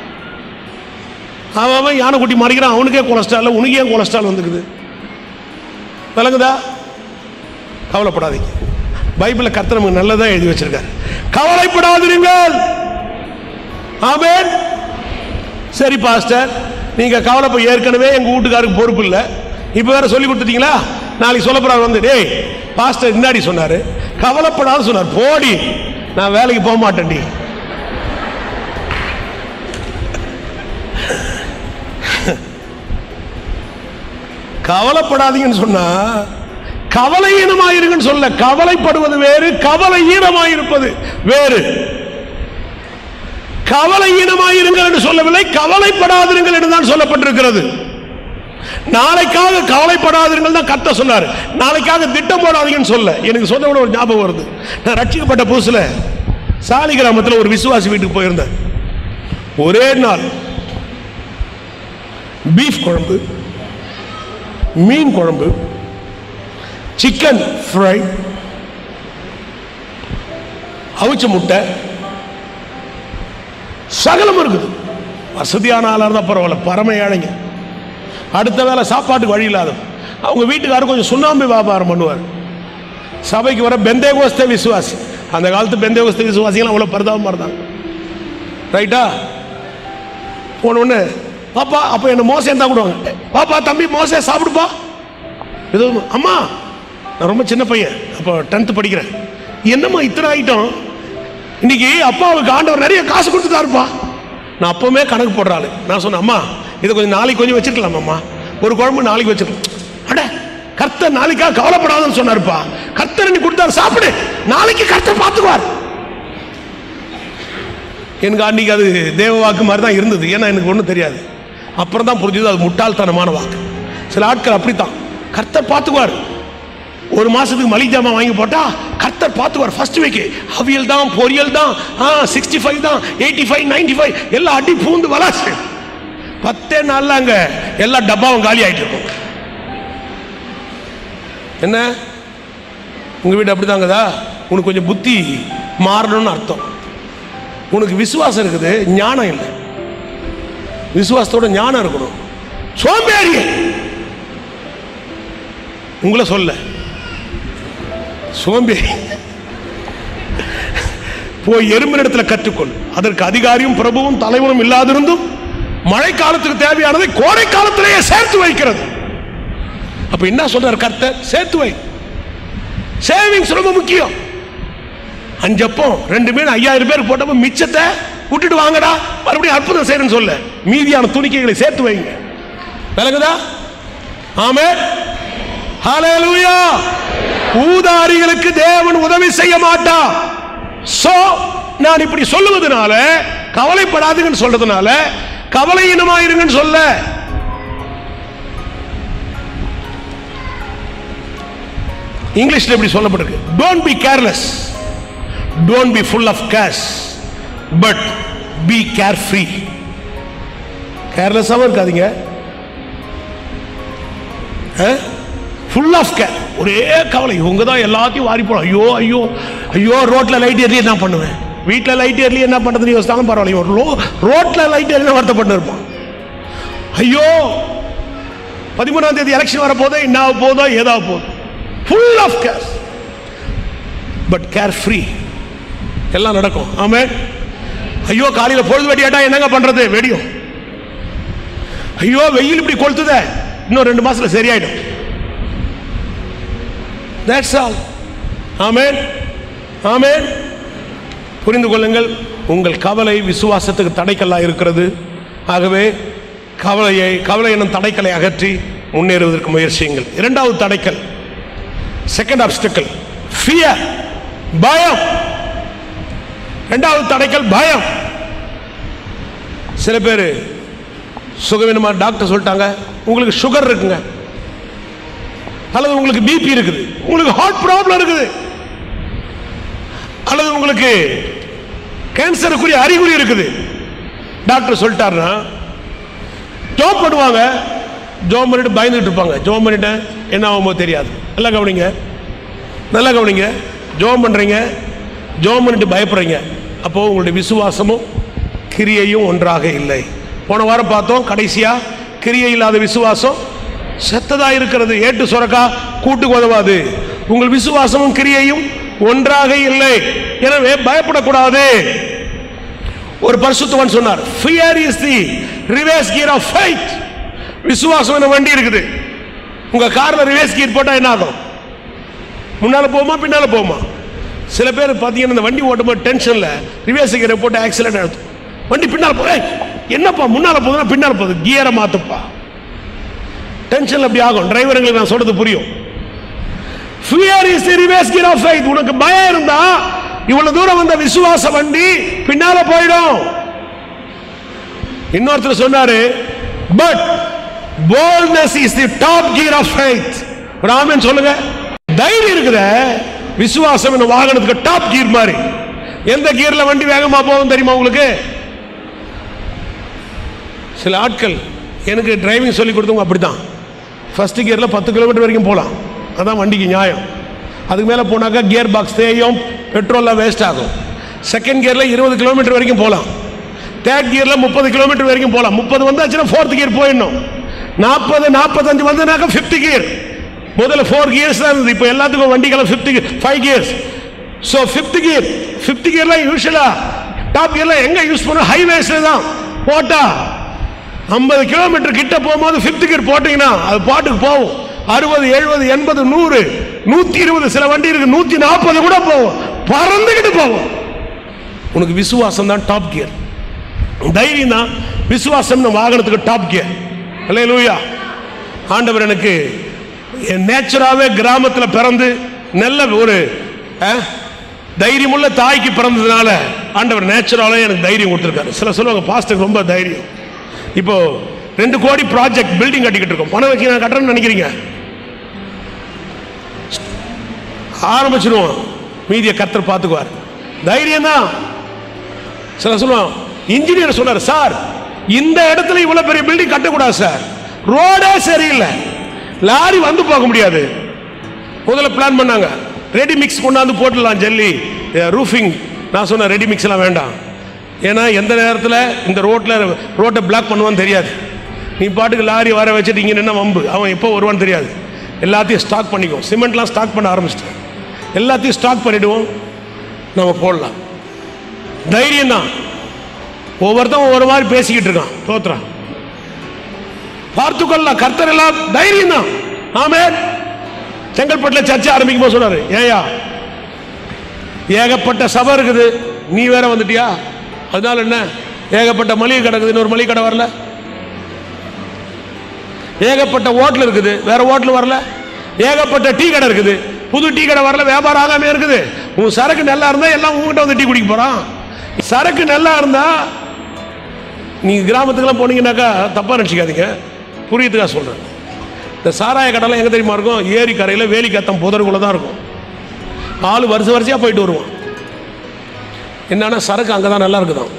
அவன் யானைக்குட்டி மாறிக்கிறான், அவனுக்கே கொலஸ்ட்ரால், உனக்கு ஏன் கொலஸ்ட்ரால் வந்துக்குது? விளங்குதா? கவலைப்படாதீங்க. பைபிளில் கர்த்தர் நமக்கு நல்லதா எழுதி வச்சிருக்காரு. கவலைப்படாதீர்கள். ஆமென். சரி பாஸ்டர், நீங்க கவலைப்ப ஏற்கனவே எங்க வீட்டுக்காருக்கு பொறுப்பு இல்லை, இப்ப வேற சொல்லி கொடுத்துட்டீங்களா? நாளைக்கு சொல்ல போறாரு வந்து, டேய் பாஸ்டர் இன்னாடி சொன்னாரு, கவலைப்படாத சொன்னார், போடி, நான் வேலைக்கு போக மாட்டேன்டி. கவலைப்படாதீங்கன்னு சொன்னா கவலை ஈனமாயிருங்கன்னு சொல்ல. கவலைப்படுவது வேறு, கவலை ஈனமாயிருப்பது வேறு. கவலை ஈனமாயிருங்கள் என்று சொல்லவில்லை, கவலைப்படாதிருங்கள் என்று தான் சொல்லப்பட்டிருக்கிறது. நாளைக்காக கவலைப்படாதீர்கள் தான் கர்த்தர் சொன்னார். நாளைக்காக திட்டம் போடாதீங்கன்னு சொல்ல. எனக்கு சொன்ன கூட ஒரு ஞாபகம் வருது. நான் ரட்சிக்கப்பட்ட புதுசுல சாலி கிராமத்தில் ஒரு விசுவாசி வீட்டுக்கு போயிருந்தேன். ஒரே நாள் பீஃப் குழம்பு, மீன் குழம்பு, சிக்கன் ஃப்ரை, அவிச்ச முட்டை, சகலம் இருக்குது. வசதியான ஆளாக இருந்தால் பரவாயில்ல, பரம ஏழைங்க. அடுத்த வேலை சாப்பாட்டுக்கு வழி இல்லாத அவங்க வீட்டுக்காரர் கொஞ்சம் சுண்ணாம்பு வியாபாரம் பண்ணுவார். சபைக்கு வர பெந்தேகோஸ்தே விசுவாசி. அந்த காலத்து பெந்தேகோஸ்தே விசுவாசிகள் அவ்வளோ பரிதாபமாக இருந்தாங்க. ரைட்டா? போன ஒன்று பாப்பா, அப்போ என்ன மோசம் தான் கொடுவாங்க, பாப்பா தம்பி மோசே சாப்பிடுப்பா. ஏதோ அம்மா, நான் ரொம்ப சின்ன பையன், அப்போ டென்த்து படிக்கிறேன். என்னம்மா இத்தனை ஆகிட்டோம், இன்னைக்கு அப்பாவுக்கு ஆண்டவர் நிறைய காசு கொடுத்துட்டாருப்பா. நான் அப்பவுமே கணக்கு போடுறாள். நான் சொன்னேன், அம்மா இதை கொஞ்சம் நாளைக்கு கொஞ்சம் வச்சிருக்கலாம் அம்மா, ஒரு குழம்பு நாளைக்கு வச்சிருக்கலாம். அட கர்த்தர் நாளைக்காக கவலைப்படாதுன்னு சொன்னாருப்பா. கர்த்தர் நீ கொடுத்தாரு சாப்பிடு, நாளைக்கு கர்த்தர் பார்த்துக்குவார். எனக்கு அன்னைக்கு அது தேவ வாக்கு மாதிரி தான் இருந்தது. ஏன்னா எனக்கு ஒன்றும் தெரியாது. அப்புறம் தான் புரிஞ்சது அது முட்டாள்தனமான வாக்கு. சில ஆட்கள் அப்படித்தான், கர்த்தர் பார்த்துக்குவார். ஒரு மாசத்துக்கு மளிகை ஜாமான் வாங்கி போட்டா கர்த்தர் பார்த்துக்குவார். ஃபர்ஸ்ட் வீக்கு அவியல் தான், பொரியல் தான், சிக்ஸ்டி ஃபைவ் தான், எயிட்டி ஃபைவ் நைன்டி ஃபைவ் எல்லாம் அடி பூந்து வளாச்சு. பத்தே நாள்ல அங்க எல்லா டப்பாவும் காலி ஆயிட்டு இருக்கும். என்ன உங்க வீடு அப்படிதாங்கதா? உனக்கு கொஞ்சம் புத்தி மாறணும்னு அர்த்தம். உனக்கு விசுவாசம் இருக்குது, ஞானம் இல்லை. விசுவாசத்தோட ஞானம் இருக்கணும். சோம்பேறி உங்களை சொல்ல, சோம்பேறி போய் எறும்பினிடத்தில் கற்றுக்கொள். அதற்கு அதிகாரியும் பிரபுவும் தலைவனும் இல்லாதிருந்தும் மழை காலத்துக்கு தேவையானதை கோடை காலத்திலேயே சேர்த்து வைக்கிறது. அப்ப என்ன சொல்றார் கர்த்தர்? சேர்த்து வை. சேவிங்ஸ் ரொம்ப முக்கியம். அஞ்சப்பம் ரெண்டு மீன் ஐயாயிரம் பேர் போட்டப்ப மிச்சத்தை விட்டுட்டு வாங்கடா, மறுபடியும் அற்புதம் செய்யறேன்னு சொல்ல, மீதியான துணிக்கைகளை சேர்த்து வைங்க. விளங்குதா? ஆமென், ஹல்லேலூயா. ஊதாரிகளுக்கு தேவன் உதவி செய்ய மாட்டார். சோ நான் இப்படி சொல்லுவதனால கவலைப்படாதுன்னு சொல்றதுனால கவலையினமாயிருங்கன்னு சொல்ல. இங்கிலீஷ்ல இப்படி சொல்லப்பட்டிருக்கு, don't be careless, don't be full of cares, but be care free. கேர்லெஸ்ஸாவும் இருக்காதீங்க, ஃபுல் ஆஃப் கேர். ஒரே கவலை, இவங்க தான் எல்லாத்தையும் வாரி போடும். ஐயோ ஐயோ ஐயோ, ரோட்ல லைட் ஏறி என்ன பண்ணுவேன், வீட்டில் லைட் ஏறி என்ன பண்றதுன்னு யோசித்தாலும் பரவாயில்ல, ஒரு ரோட்ல லைட் ஏறி வருத்தப்பட்டு இருப்பான். ஐயோ பதிமூணாம் தேதி எலெக்ஷன் வர போதோ என்ன போதோ ஏதாவது போதும், full of care but care free. எல்லாம் நடக்கும். ஆமென். ஐயோ காலையில் பொழுது வெட்டியாட்டா என்னங்க பண்றது, வெடியும். ஐயோ வெயில் இப்படி கொளுத்துத, இன்னும் ரெண்டு மாசத்துல சரியாயிடும். That's all. ஆமென், ஆமென். புரிந்து கொள்ளுங்கள், உங்கள் கவலை விசுவாசத்துக்கு தடைக்கல்லா இருக்கிறது. ஆகவே கவலையை கவலை எனும் தடைக்கலை அகற்றி முன்னேறுவதற்கு முயற்சியுங்கள். இரண்டாவது தடைக்கல், செகண்ட் ஆப்ஸ்டக்கிள், ஃபியர், பயம். இரண்டாவது தடைக்கல் பயம். சில பேர் சுகவீனமா டாக்டர் சொல்லிட்டாங்க, உங்களுக்கு சுகர் இருக்குங்க, அல்லது உங்களுக்கு பிபி இருக்குது, உங்களுக்கு ஹார்ட் ப்ராப்ளம் இருக்குது, அல்லது உங்களுக்கு கேன்சருக்குரிய அறிகுறி இருக்குது. டாக்டர் சொல்லிட்டாருன்னா ஜோம் பண்ணுவாங்க, ஜோம் பண்ணிட்டு பயந்துட்டு இருப்பாங்க. ஜோம் பண்ணிட்டு என்ன ஆகுமோ தெரியாது. நல்லா கவனிங்க, நல்லா கவனிங்க. ஜோம் பண்றீங்க, ஜோம் பண்ணிட்டு பயப்படுறீங்க, அப்போ உங்களுடைய விசுவாசமும் கிரியையும் ஒன்றாக இல்லை. போன வாரம் பார்த்தோம், கடைசியா கிரியை இல்லாத விசுவாசம் செத்ததா இருக்கிறது. ஏட்டு சொரக்கா கூட்டுக்கு உதவாது. உங்கள் விசுவாசமும் கிரியையும் ஒன்றாக இல்லை. எனவே பயப்படக்கூடாது. ஒரு பரிசுத்தவான் சொன்னார், fear is the reverse gear of faith. விசுவாசம் என்ற வண்டி இருக்குது. உங்க கார்ல ரிவர்ஸ் கியர் போட்டா என்ன ஆகும்? முன்னால போகுமா பின்னால போகுமா? சில பேர் பார்த்தீங்கன்னா இந்த வண்டி ஓட்டும்போது டென்ஷன்ல ரிவர்ஸ் கியர் போட்டு ஆக்சிடென்ட் ஆகும். வண்டி பின்னால் போ, என்னப்பா முன்னால போகுதுன்னா பின்னால் போகுது, கியரை மாத்துப்பா. டென்ஷன் அப்படி ஆகும். டிரைவர்களுக்கு நான் சொல்றது புரியும். Fear is the reverse gear of faith. உனக்கு பயம் இருந்தா இவ்வளவு தூரம் வந்த விசுவாச வண்டி பின்னால போயிடும். இன்னொருத்தர் சொன்னாரு, but boldness is the top gear of faith. ஆமென் சொல்லுங்க. தைரியம் இருக்குதே விசுவாசம் என்ன வாகனத்துக்கு டாப் கியர் மாதிரி. எந்த கியர்ல வண்டி வேகமா போகும் தெரியுமா உங்களுக்கு? சில ஆட்கள் எனக்கு டிரைவிங் சொல்லி கொடுத்தவங்க அப்படித்தான். ஃபர்ஸ்ட் கியர்ல பத்து கிலோமீட்டர் வரைக்கும் போகலாம், அதான் வண்டிக்கு நியாயம். அதுக்கு மேலே போனாக்கா கியர் பாக்ஸ் தேயும், பெட்ரோல்லாம் வேஸ்ட் ஆகும். செகண்ட் கியர்ல இருபது கிலோமீட்டர் வரைக்கும் போகலாம். தேர்ட் கியர்ல முப்பது கிலோமீட்டர் வரைக்கும் போகலாம். முப்பது வந்தாச்சுன்னா ஃபோர்த் கியர் போயிடணும். நாற்பது நாற்பத்தஞ்சு வந்ததுனாக்கா ஃபிஃப்த் கியர். முதல்ல ஃபோர் கியர்ஸ் தான் இருந்தது, இப்போ எல்லாத்துக்கும் வண்டிக்கெல்லாம் fifth five gears. So fifth gear fifth கியர்லாம் யூஸ்வலா டாப் கியர்லாம் எங்கே யூஸ் பண்ண ஹைவேஸ்ல தான் போட்டா ஐம்பது கிலோமீட்டர் கிட்ட போகும்போது ஃபிஃப்த் கியர் போட்டீங்கன்னா அது பாட்டுக்கு போகும். அறுபது எழுபது எண்பது நூறு நூத்தி இருபது சில வண்டி இருக்கு, நூத்தி நாற்பது கூட போகும், பறந்துகிட்டு போகும். உனக்கு விசுவாசம் தான் டாப் கியர். தைரியம் தான் விசுவாசம் வாகனத்துக்கு டாப் கியர். அல்லேலூயா. ஆண்டவர் எனக்கு நேச்சுராவே கிராமத்தில் பிறந்து நல்ல ஒரு தைரியமுள்ள தாய்க்கு பிறந்ததுனால ஆண்டவர் நேச்சுரலாக எனக்கு தைரியம் கொடுத்துருக்காரு. சில சொல்லுவாங்க பாஸ்டருக்கு ரொம்ப தைரியம். இப்போ ரெண்டு கோடி ப்ராஜெக்ட் பில்டிங் கட்டிக்கிட்டு இருக்கோம். பணம் வச்சு நான் கட்டுறேன்னு நினைக்கிறீங்க? ஆரம்பிச்சிருவோம், மீதியை கர்த்தர் பார்த்துக்குவார். தைரியம் தான். சில சொல்லுவான், இன்ஜினியர் சொன்னார், சார் இந்த இடத்துல இவ்வளவு பெரிய பில்டிங் கட்டக்கூடாது சார், ரோடே சரியில்லை, லாரி வந்து போக முடியாது. முதல்ல பிளான் பண்ணாங்க, ரெடி மிக்ஸ் கொண்டாந்து போட்டுடலாம் ஜல்லி ரூஃபிங். நான் சொன்னேன் ரெடி மிக்ஸ் எல்லாம் வேண்டாம், ஏன்னா எந்த நேரத்தில் இந்த ரோட்டில் ரோட்டை பிளாக் பண்ணுவான்னு தெரியாது. நீ பாட்டுக்கு லாரி வர வச்சுட்டு இங்கே நின்று வம்பு, அவன் எப்போ வருவான்னு தெரியாது. எல்லாத்தையும் ஸ்டாக் பண்ணிக்குவோம். சிமெண்ட்லாம் ஸ்டாக் பண்ண ஆரம்பிச்சிட்டேன். எல்லாத்தையும் ஸ்டாக் பண்ணிவிடுவோம், நம்ம போடலாம். தைரியம் தான். ஒவ்வொருத்தன் ஒவ்வொரு மாதிரி பேசிக்கிட்டு இருக்கான். தோத்துறான். பார்த்துக்கொள்ளலாம், கர்த்தர் எல்லாம் தைரியம் தான். ஆமென். செங்கல்பட்டில் சர்ச்சை ஆரம்பிக்கும் போது சொன்னாரு, ஏயா ஏகப்பட்ட சபை இருக்குது, நீ வேற வந்துட்டியா, அதனால என்ன, ஏகப்பட்ட மளிகை கடை இருக்குது, இன்னொரு மளிகை கடை வரல, ஏகப்பட்ட ஹோட்டல் இருக்குது, வேற ஹோட்டல் வரல, ஏகப்பட்ட டீ கடை இருக்குது, புது டீ கடை வரல, வியாபாரம் ஆகாம இருக்குது. உன் சரக்கு நல்லா இருந்தா எல்லாம் உங்ககிட்ட வந்து டீ குடிக்க போறான். சரக்கு நல்லா இருந்தா, நீங்க கிராமத்துக்கெல்லாம் போனீங்கன்னாக்கா தப்பா நினைச்சுக்காதீங்க, புரியுதுக்கா சொல்றேன். இந்த சாராய கடைலாம் எங்க தெரியுமா இருக்கும்? ஏரி கரையில் வேலி கத்தம் புதருக்குள்ள தான் இருக்கும். ஆளு வருஷ வரிசையா போயிட்டு வருவான். என்னன்னா சரக்கு அங்கதான் நல்லா இருக்குதான்.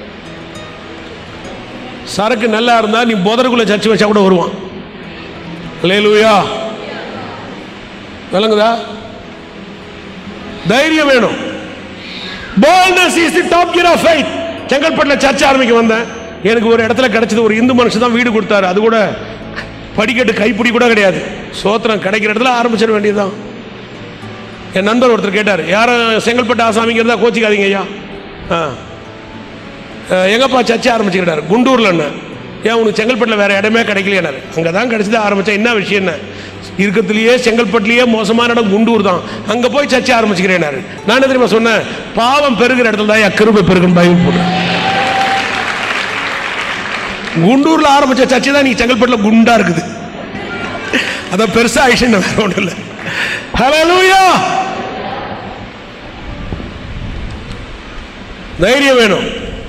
சரக்கு நல்லா இருந்தா நீ புதருக்குள்ள சர்ச்சை வச்சா கூட வருவான். அல்லேலூயா. விளங்குதா? தைரியம் வேணும். boldness is the top gear of faith. செங்கல்பட்டில் சர்ச்சை ஆரம்பிக்க வந்தேன். எனக்கு ஒரு இடத்துல கிடைச்சது, ஒரு இந்து மனுஷன் தான் வீடு கொடுத்தாரு. அது கூட படிக்கட்டு கைப்பிடி கூட கிடையாது. சோத்திரம் கிடைக்கிற இடத்துல ஆரம்பிச்சிட வேண்டியதுதான். என் நண்பர் ஒருத்தர் கேட்டார், யாரும் செங்கல்பட்டு ஆசாமிங்க இருந்தால் கோச்சிக்காதீங்க ஐயா, எங்கப்பா சர்ச்சை ஆரம்பிச்சுக்கிட்டாரு? குண்டூரில். என்ன ஏன் உனக்கு செங்கல்பட்டில் வேற இடமே கிடைக்கலையாரு? அங்கே தான் கிடைச்சது, ஆரம்பித்தேன். என்ன விஷயம்? என்ன இருக்கிறதுலையே செங்கல்பட்டுலேயே மோசமான இடம் குண்டூர் தான், அங்கே போய் சர்ச்சை ஆரம்பிச்சுக்கிறேன்னாரு. நான் என்ன தெரியுமா சொன்னேன்? பாவம் பெருகிற இடத்துல தான் கிருபை பெருகுன்னு பைபிள் போடுறேன். குண்டூர்ல ஆரம்பிச்ச சர்ச்சை தான் நீ செங்கல்பட்டுல குண்டா இருக்குது. அதான் பெருசா ஆயிடுச்சு, வேற ஒன்றும் இல்லை. ஹல்லேலூயா. தைரியம் வேணும்.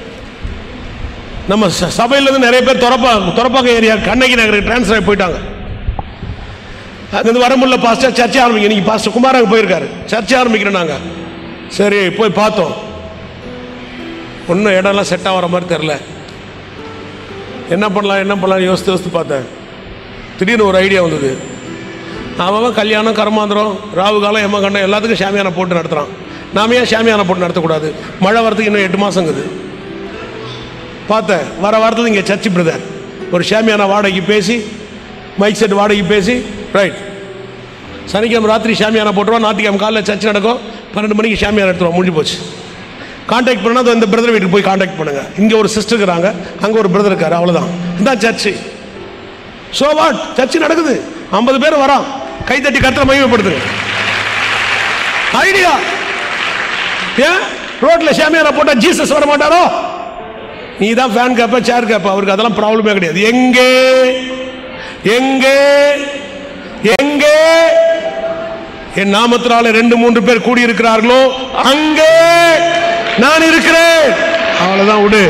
நம்ம சபையில இருந்து நிறைய பேர் துறப்பா துறப்பாக்க ஏரியா கண்ணகி நகருக்கு டிரான்ஸ்ஃபர் ஆகி போயிட்டாங்க. அங்கிருந்து வர முடியல. பாஸ்டர் சர்ச்சை ஆரம்பிக்க, இன்னைக்கு பாஸ்டர் குமார் அங்கே போயிருக்காரு, சர்ச்சை ஆரம்பிக்கிறோம் நாங்க. சரி போய் பார்த்தோம், ஒன்றும் இடம்லாம் செட் ஆகிற மாதிரி தெரில. என்ன பண்ணலாம் என்ன பண்ணலாம் யோசித்து யோசித்து பார்த்தேன். திடீர்னு ஒரு ஐடியா வந்தது. அவன் கல்யாணம் கர்மாந்திரம் ராவு காலம் எம்ம கண்டம் எல்லாத்துக்கும் ஷாமியானை போட்டு நடத்துகிறான். நாம ஏன் ஷாமியானை போட்டு நடத்தக்கூடாது? மழை வரத்துக்கு இன்னும் எட்டு மாதங்குது. பார்த்தேன் வர வாரத்தில் இங்கே சர்ச்சு பிரதர் ஒரு ஷாமியானா வாடகைக்கு பேசி, மைக் செட் வாடகைக்கு பேசி, ரைட் சனிக்கிழமை ராத்திரி ஷாமியானா போட்டுருவோம், ஞாயிற்றுக்கிழமை காலையில் சர்ச் நடக்கும், பன்னெண்டு மணிக்கு ஷாமியானா எடுத்துருவோம், முடிஞ்சு போச்சு. கான்டாக்ட் பண்ணால் இந்த பிரதர் வீட்டுக்கு போய் கான்டாக்ட் பண்ணுங்க. இங்கே ஒரு சிஸ்டர் இருக்கிறாங்க, அங்கே ஒரு பிரதர் இருக்காரு, அவ்வளோதான். இதுதான் சர்ச்சு. ஸோ வாட், சர்ச்சு நடக்குது, ஐம்பது பேர் வரான், கைத்தட்டி கர்த்தரை மகிமைப்படுத்துங்க. ஐடியா. ஏன் ரோட்ல ஷாமியானா போட்டா ஜீசஸ் வர மாட்டாரோ? நீ தான் ஃபேன் கேப்ப சேர் கேப்ப, அவருக்கு அதெல்லாம் ப்ராப்ளமே கிடையாது. எங்கே எங்கே எங்கே என் நாமத்தினால ரெண்டு மூன்று பேர் கூடி இருக்கிறார்களோ அங்கே நான் இருக்கிறேன். அவ்வளவுதான், விடு.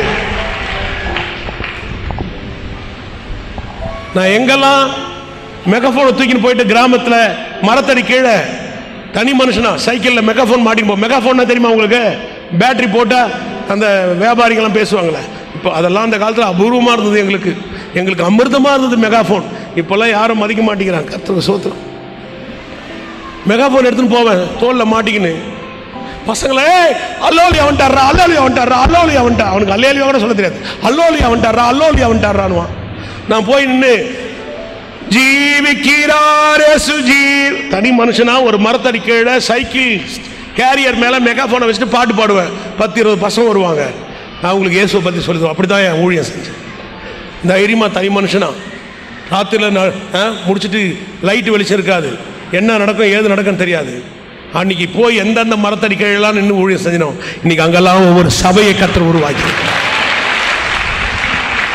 நான் எங்கெல்லாம் மெகாஃபோனை தூக்கின்னு போயிட்டு கிராமத்தில் மரத்தடி கீழே தனி மனுஷனா சைக்கிளில் மெகாஃபோன் மாட்டின்னு போ. மெகாஃபோன் தெரியுமா உங்களுக்கு? பேட்டரி போட்டால் அந்த வியாபாரிகள்லாம் பேசுவாங்களே, இப்போ அதெல்லாம் அந்த காலத்தில் அபூர்வமாக இருந்தது. எங்களுக்கு எங்களுக்கு அமிர்தமாக இருந்தது மெகாஃபோன். இப்போல்லாம் யாரும் மதிக்க மாட்டேங்கிறாங்க. கர்த்தருக்கு ஸ்தோத்திரம். மெகாஃபோன் எடுத்துன்னு போவேன் தோளில் மாட்டிக்கின்னு, பசங்களே அல்லோலி அவன்ட்டாரா அல்லோலி அவன்ட்டாரா அல்லோலி அவன்ட்டா, அவனுக்கு அல்லேலியா கூட சொல்ல தெரியாது. அல்லோலி அவன்ட்டாரா அல்லோலி அவன்ட்டாரான்வான். நான் போய் நின்று ஜீவிக்கிறாரே சுஜீவ், தனி மனுஷனா ஒரு மரத்தடி கீழே சைக்கிள் கேரியர் மேலே மெகாஃபோனை வச்சுட்டு பாட்டு பாடுவேன். பத்து இருபது பசங்க வருவாங்க, நான் உங்களுக்கு இயேசுவை பற்றி சொல்லுவேன். அப்படி தான் என் ஊழியம் செஞ்சேன். இந்த ஐரியமா தனி மனுஷனா ராத்திரியில் முடிச்சுட்டு லைட்டு வெளிச்சம் இருக்காது, என்ன நடக்கும் ஏது நடக்குன்னு தெரியாது. அன்னைக்கு போய் எந்தெந்த மரத்தடி கீழெல்லாம் நின்று ஊழியம் செஞ்சினோம். இன்னைக்கு அங்கெல்லாம் ஒவ்வொரு சபையை கர்த்தர் உருவாக்கி.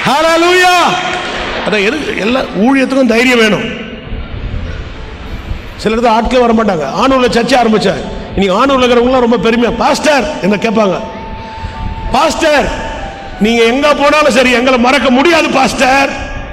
ஹல்லேலூயா. அதான் எது எல்லா ஊழியத்துக்கும் தைரியம் வேணும். சில இடத்துல ஆட்களே வர மாட்டாங்க. ஆனூர்ல சர்ச்சை ஆரம்பிச்சார். இன்னைக்கு ஆனூர்ல இருக்கிறவங்களாம் ரொம்ப பெருமையா பாஸ்டர் என்ன கேட்பாங்க. பாஸ்டர் நீங்க எங்க போனாலும் சரி எங்களை மறக்க முடியாது பாஸ்டர்.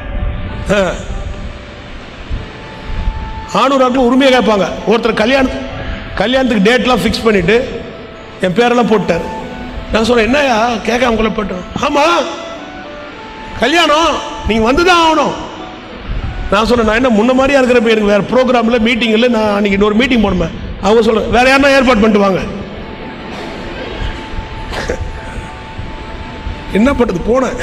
ஆனூர் ஆட்கள் உரிமையை கேட்பாங்க. ஒருத்தர் கல்யாணம் கல்யாணத்துக்கு டேட்லாம் ஃபிக்ஸ் பண்ணிட்டு என் பேரெல்லாம் போட்டார். நான் சொல்றேன் என்னையா கேட்க அவங்கள போட்டோம். ஆமா கல்யாணம் நீங்க வந்துதான் ஆகணும். நான் சொல்றேன் நான் என்ன முன்ன மாதிரியா இருக்கிறப்ப எனக்கு வேற ப்ரோக்ராம்ல மீட்டிங் இல்லை. நான் அன்னைக்கு இன்னொரு மீட்டிங் போடுவேன். அவங்க சொல்றேன் வேற யாருன்னா ஏற்பாடு பண்ணிட்டு வாங்க. என்ன பண்றது போனேன்.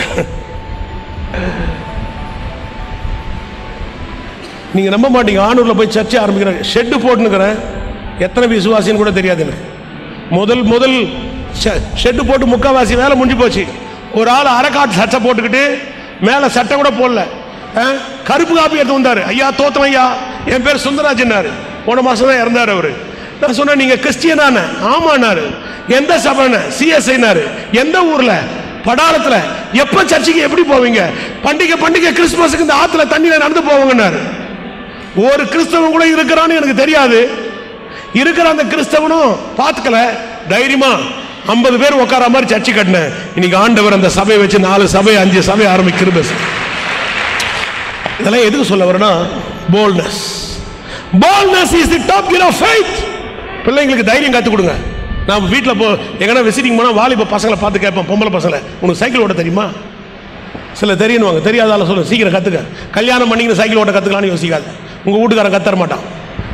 நீங்க நம்ப மாட்டீங்க. ஆனூர்ல போய் சர்ச்சை ஆரம்பிக்கிறேன். ஷெட்டு போட்டுனுக்கிறேன். எத்தனை விசுவாசின்னு கூட தெரியாது எனக்கு. முதல் முதல் ஷெட்டு போட்டு முக்கால்வாசி வேலை முடிஞ்சு போச்சு. ஒரு ஆள் அரைக்காட்டு சட்டை போட்டுக்கிட்டு மேல சட்டை கூட போடல, கருப்பு காப்பி எடுத்து வந்தாரு. ஐயா தோத்தம் ஐயா, என் பேர் சுந்தராஜன்னாரு. போன மாசம் தான் இறந்தாரு அவரு. நான் சொன்னேன் நீங்க கிறிஸ்டியனான? ஆமாண்ணாரு. எந்த சபைன்னு? சிஎஸ்ஐனாரு. எந்த ஊர்ல? படாளத்துல. எப்ப சர்ச்சைக்கு எப்படி போவீங்க? பண்டிகை பண்டிகை கிறிஸ்துமஸுக்கு இந்த ஆத்துல தண்ணியில நடந்து போவாங்கன்னாரு. ஒரு கிறிஸ்தவன் கூட இருக்கிறான்னு எனக்கு தெரியாது. இருக்கிற அந்த கிறிஸ்தவனும் பார்த்துக்கல. தைரியமா ஐம்பது பேர் உட்கார மாதிரி சர்ச்சை கட்டினேன். இன்னைக்கு ஆண்டவர் அந்த சபையை வச்சு நாலு சபை அஞ்சு சபை ஆரம்பிக்கிறது. இதெல்லாம் எதுக்கு சொல்ல வரேன்னா boldness. boldness is the top gear of faith. பிள்ளைங்களுக்கு தைரியம் கற்றுக் கொடுங்க. நான் வீட்டில் போ எங்கன்னா விசிட்டிங் போனால் வாலிப பசங்களை பார்த்து கேட்பேன். பொம்பளை பசங்களை உனக்கு சைக்கிள் ஓட்ட தெரியுமா? சில தெரியுவாங்க. தெரியாதால சொல்லு சீக்கிரம் கற்றுக்க. கல்யாணம் பண்ணிங்கன்னு சைக்கிள் ஓட்ட கற்றுக்கலான்னு யோசிக்காது. உங்கள் வீட்டுக்காரன் கத்தர மாட்டான்.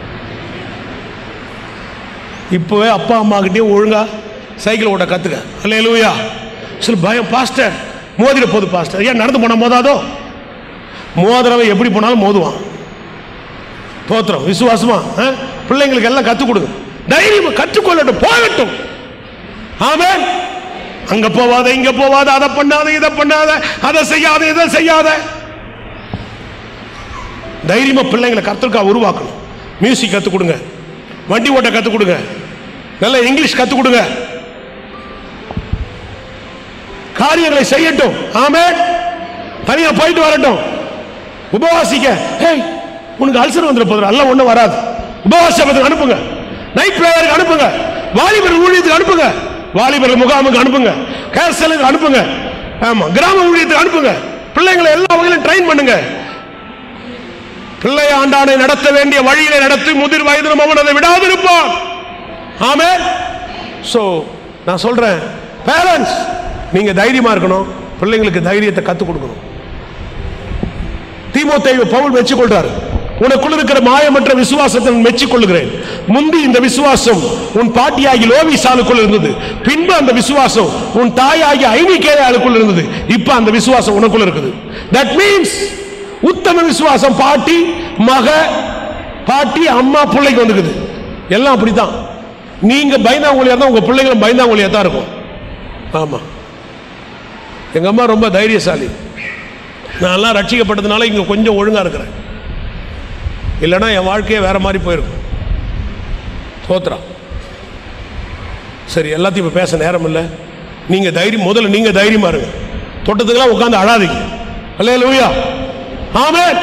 இப்போவே அப்பா அம்மா கிட்டேயும் ஒழுங்கா சைக்கிள் ஓட்ட கற்றுக்க. அல்லேலூயா. சில பயம் பாஸ்டர் மோதிர போது பாஸ்டர். ஏன் நடந்து போனால் மோதாதோ? மோதிரவை எப்படி போனாலும் மோதுவான். தோத்திரம் விசுவாசமா பிள்ளைங்களுக்கு எல்லாம் கற்றுக் கொடுங்க. தைரியமா கற்றுக்கொள்ளட்டும், போகட்டும். ஆமென். அங்க போவாத இங்க போவாத, அதை பண்ணாத இதை பண்ணாத, அதை செய்யாத இதை செய்யாத. தைரியமா பிள்ளைங்களை கர்த்தருக்காக உருவாக்கணும். மியூசிக் கற்றுக் கொடுங்க, வண்டி ஓட்ட கற்றுக் கொடுங்க, நல்ல இங்கிலீஷ் கற்றுக் கொடுங்க. காரியங்களை செய்யட்டும். ஆமென். தனியா போயிட்டு வரட்டும். உபவாசிக்க. ஹேய் உனக்கு அல்சர் வந்துட போதும். எல்லாம் ஒன்றும் வராது. உபவாசத்துக்கு அனுப்புங்க. நைட் பிரேயருக்கு அனுப்புங்க. வாலிபர் ஊழியத்துக்கு அனுப்புங்க. வாலிபர் முகாமுக்கு அனுப்புங்க. கேர்சலுக்கு அனுப்புங்க. ஆமா கிராம ஊழியத்துக்கு அனுப்புங்க. பிள்ளைங்களை எல்லா வகையிலும் ட்ரெயின் பண்ணுங்க. பிள்ளை ஆண்டானை நடத்த வேண்டிய வழியிலே நடத்தி முதிர் வயதிலும் அவன் அதை விடாதிருப்பான். ஆமென். சோ நான் சொல்றேன் பேரண்ட்ஸ் நீங்க தைரியமா இருக்கணும். பிள்ளைங்களுக்கு தைரியத்தை கற்றுக் கொடுக்கணும். தீமோத்தேயு பவுல் மெச்சிக்கொள்றாரு. உனக்குள் இருக்கிற மாயமற்ற விசுவாசத்தை மெச்சிக்கொள்கிறேன். முந்தி இந்த விசுவாசம் உன் பாட்டியாகி லோவிசாலுக்குள் இருந்தது. பின்பு அந்த விசுவாசம் உன் தாயாகி ஐனிகேயாளுக்குள் இருந்தது. இப்ப அந்த விசுவாசம் உனக்குள்ள இருக்குது. தட் மீன்ஸ் உத்தம விசுவாசம் பாட்டி மக பாட்டி அம்மா பிள்ளைக்கு வந்துக்குது. எல்லாம் அப்படித்தான். நீங்க பயந்தாங்கொழியா தான் உங்க பிள்ளைங்களும் பயந்தாங்கொழியா தான் இருக்கும். ஆமா எங்க அம்மா ரொம்ப தைரியசாலி. நான் எல்லாம் ரட்சிக்கப்பட்டதுனால இங்க கொஞ்சம் ஒழுங்கா இருக்கிறேன். இல்லைன்னா என் வாழ்க்கையே வேற மாதிரி போயிருக்கும். தோத்ரா சரி எல்லாத்தையும் இப்போ பேச நேரம் இல்லை. நீங்க தைரியம் முதல்ல நீங்க தைரியமா இருங்க. தொட்டத்துக்கெல்லாம் உட்காந்து அழாதீங்க. அல்லேலூயா. ஆமென்.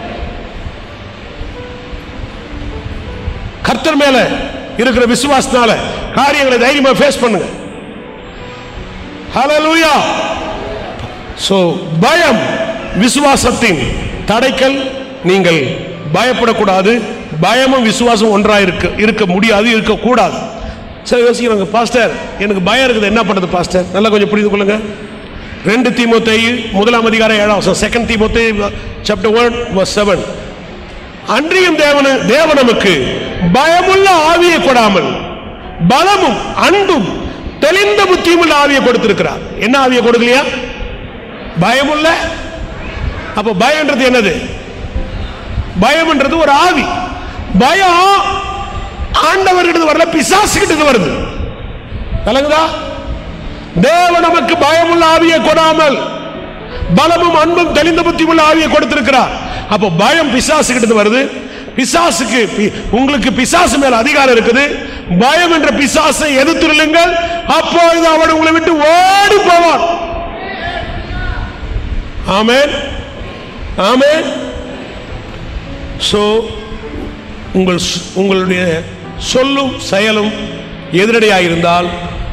கர்த்தர் மேல இருக்கிற விசுவாசனால காரியங்களை தைரியமா ஃபேஸ் பண்ணுங்க. ஹல்லேலூயா. சோ பயம் விசுவாசத்தின் தடைக்கல். நீங்கள் பயப்படக்கூடாது. பயமும் விசுவாசம் ஒன்றாக இருக்க இருக்க முடியாது, இருக்கக்கூடாது. சரி யோசிக்கிறாங்க பாஸ்டர் எனக்கு பயம் இருக்குது என்ன பண்ணுறது பாஸ்டர்? நல்லா கொஞ்சம் புரிந்து கொள்ளுங்க. ரெண்டு தீமோத்தேயு முதலாம் அதிகாரம் ஏழாம் வசனம். செகண்ட் தீமோத்தேயு சாப்டர் ஒன் வர்ஸ் செவன். அன்றியும் தேவன தேவன் நமக்கு பயமுள்ள ஆவியை கொடாமல் பலமும் அன்பும் தெளிந்த புத்தியும் உள்ள ஆவியை கொடுத்திருக்கிறார். என்ன ஆவியை கொடுக்கலையா? பயமுள்ள. அப்போ பயம்ன்றது என்னது? பயம்ன்றது ஒரு ஆவி. பயம் ஆண்டவர்கிட்ட வரல, பிசாசுகிட்ட வருது. விளங்குதா? தேவன் நமக்கு பயமுள்ள ஆவியை கொடாமல் பலமும் அன்பும் தெளிந்த புத்தி உள்ள ஆவியை கொடுத்திருக்கிறார். அப்போ பயம் பிசாசுகிட்ட வருது. பிசாசுக்கு உங்களுக்கு பிசாசு மேல அதிகாரம் இருக்குது. பயம் என்ற பிசாசை எதிர்த்துள்ளுங்கள், அப்பொழுது அவன் உங்களை விட்டு ஓடி போவான். ஆமென், ஆமென். சோ உங்கள் உங்களுடைய சொல்லும் செயலும் எதிரடையாக இருந்தால்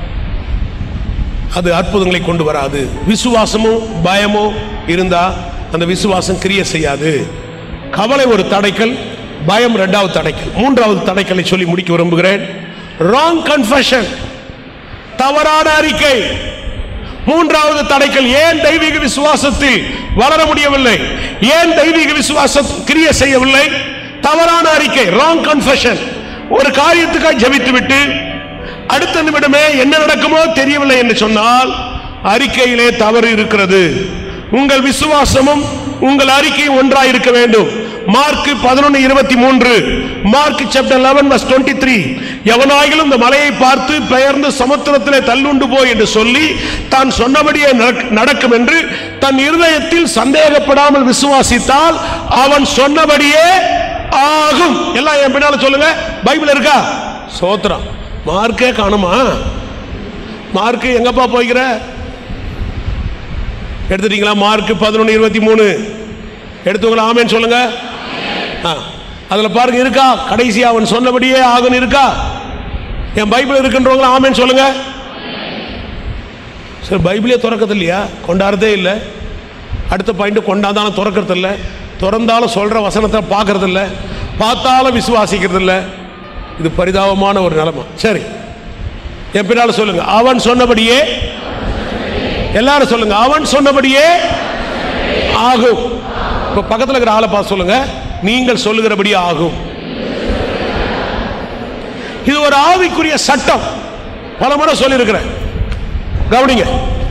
அது அற்புதங்களை கொண்டு வராது. விசுவாசமோ பயமோ இருந்தா அந்த விசுவாசம் கிரியை செய்யாது. கவலை ஒரு தடைக்கல், பயம் இரண்டாவது தடைக்கல். மூன்றாவது தடைக்கலை சொல்லி முடிக்க விரும்புகிறேன். ராங் கன்ஃபெஷன், தவறான அறிக்கை. மூன்றாவது தடைக்கல். ஏன் தெய்வீக விசுவாசத்தில் வளர முடியவில்லை? ஏன் தெய்வீக விசுவாசம் கிரியை செய்யவில்லை? தவறான அறிக்கை, ராங் கன்ஃபெஷன். ஒரு காரியத்துக்காக ஜெபித்து விட்டு அடுத்த நிமிடமே என்ன நடக்குமோ தெரியவில்லை என்று சொன்னால் அறிக்கையிலே தவறு இருக்கிறது. உங்கள் விசுவாசமும் உங்கள் அறிக்கையும் ஒன்றாக இருக்க வேண்டும். மார்க் பதினொன்று இருபத்தி மூன்று, மார்க் சாப்டர் பதினொன்று verse இருபத்தி மூன்று, எவனாயிலும் இந்த மலையை பார்த்து பெயர்ந்து சமுத்திரத்திலே தள்ளுண்டு போய் என்று சொல்லி தான் சொன்னபடியே நடக்கும் என்று தன் இருதயத்தில் சந்தேகப்படாமல் விசுவாசித்தால் அவன் சொன்னபடியே ஆகும். எல்லாம் என் பின்னால சொல்லுங்க. பைபிள் இருக்கா? சோத்திரம். மார்க்கே காணுமா? மார்க் எங்கப்பா போய்கிற? எடுத்துட்டீங்களா? மார்க் பதினொன்று இருபத்தி மூணு எடுத்துங்களா? ஆமென் சொல்லுங்க. அதுல பாருங்க, இருக்கா? கடைசி அவன் சொன்னபடியே ஆகும் இருக்கா? என் பைபிள் இருக்குன்றவங்களா ஆமென் சொல்லுங்க. சரி, பைபிளே திறக்கிறது இல்லையா? கொண்டாடுறதே இல்லை. அடுத்த பாயிண்ட், கொண்டாந்தாலும் திறக்கிறது இல்லை, திறந்தாலும் சொல்ற வசனத்தை பார்க்கறது இல்லை, பார்த்தாலும் விசுவாசிக்கிறது இல்லை. இது பரிதாபமான ஒரு நிலைமை. சரி, என் பின்னால சொல்லுங்க. அவன் சொன்னபடியே, எல்லாரும் சொல்லுங்க, அவன் சொன்னபடியே ஆகும். இப்ப பக்கத்தில் இருக்கிற ஆளை பார்த்து சொல்லுங்க, நீங்கள் சொல்லுகிறபடி ஆகும். இது ஒரு ஆவிக்குரிய சட்டம். பல முறை சொல்லி இருக்கிறேன், கவனிங்க.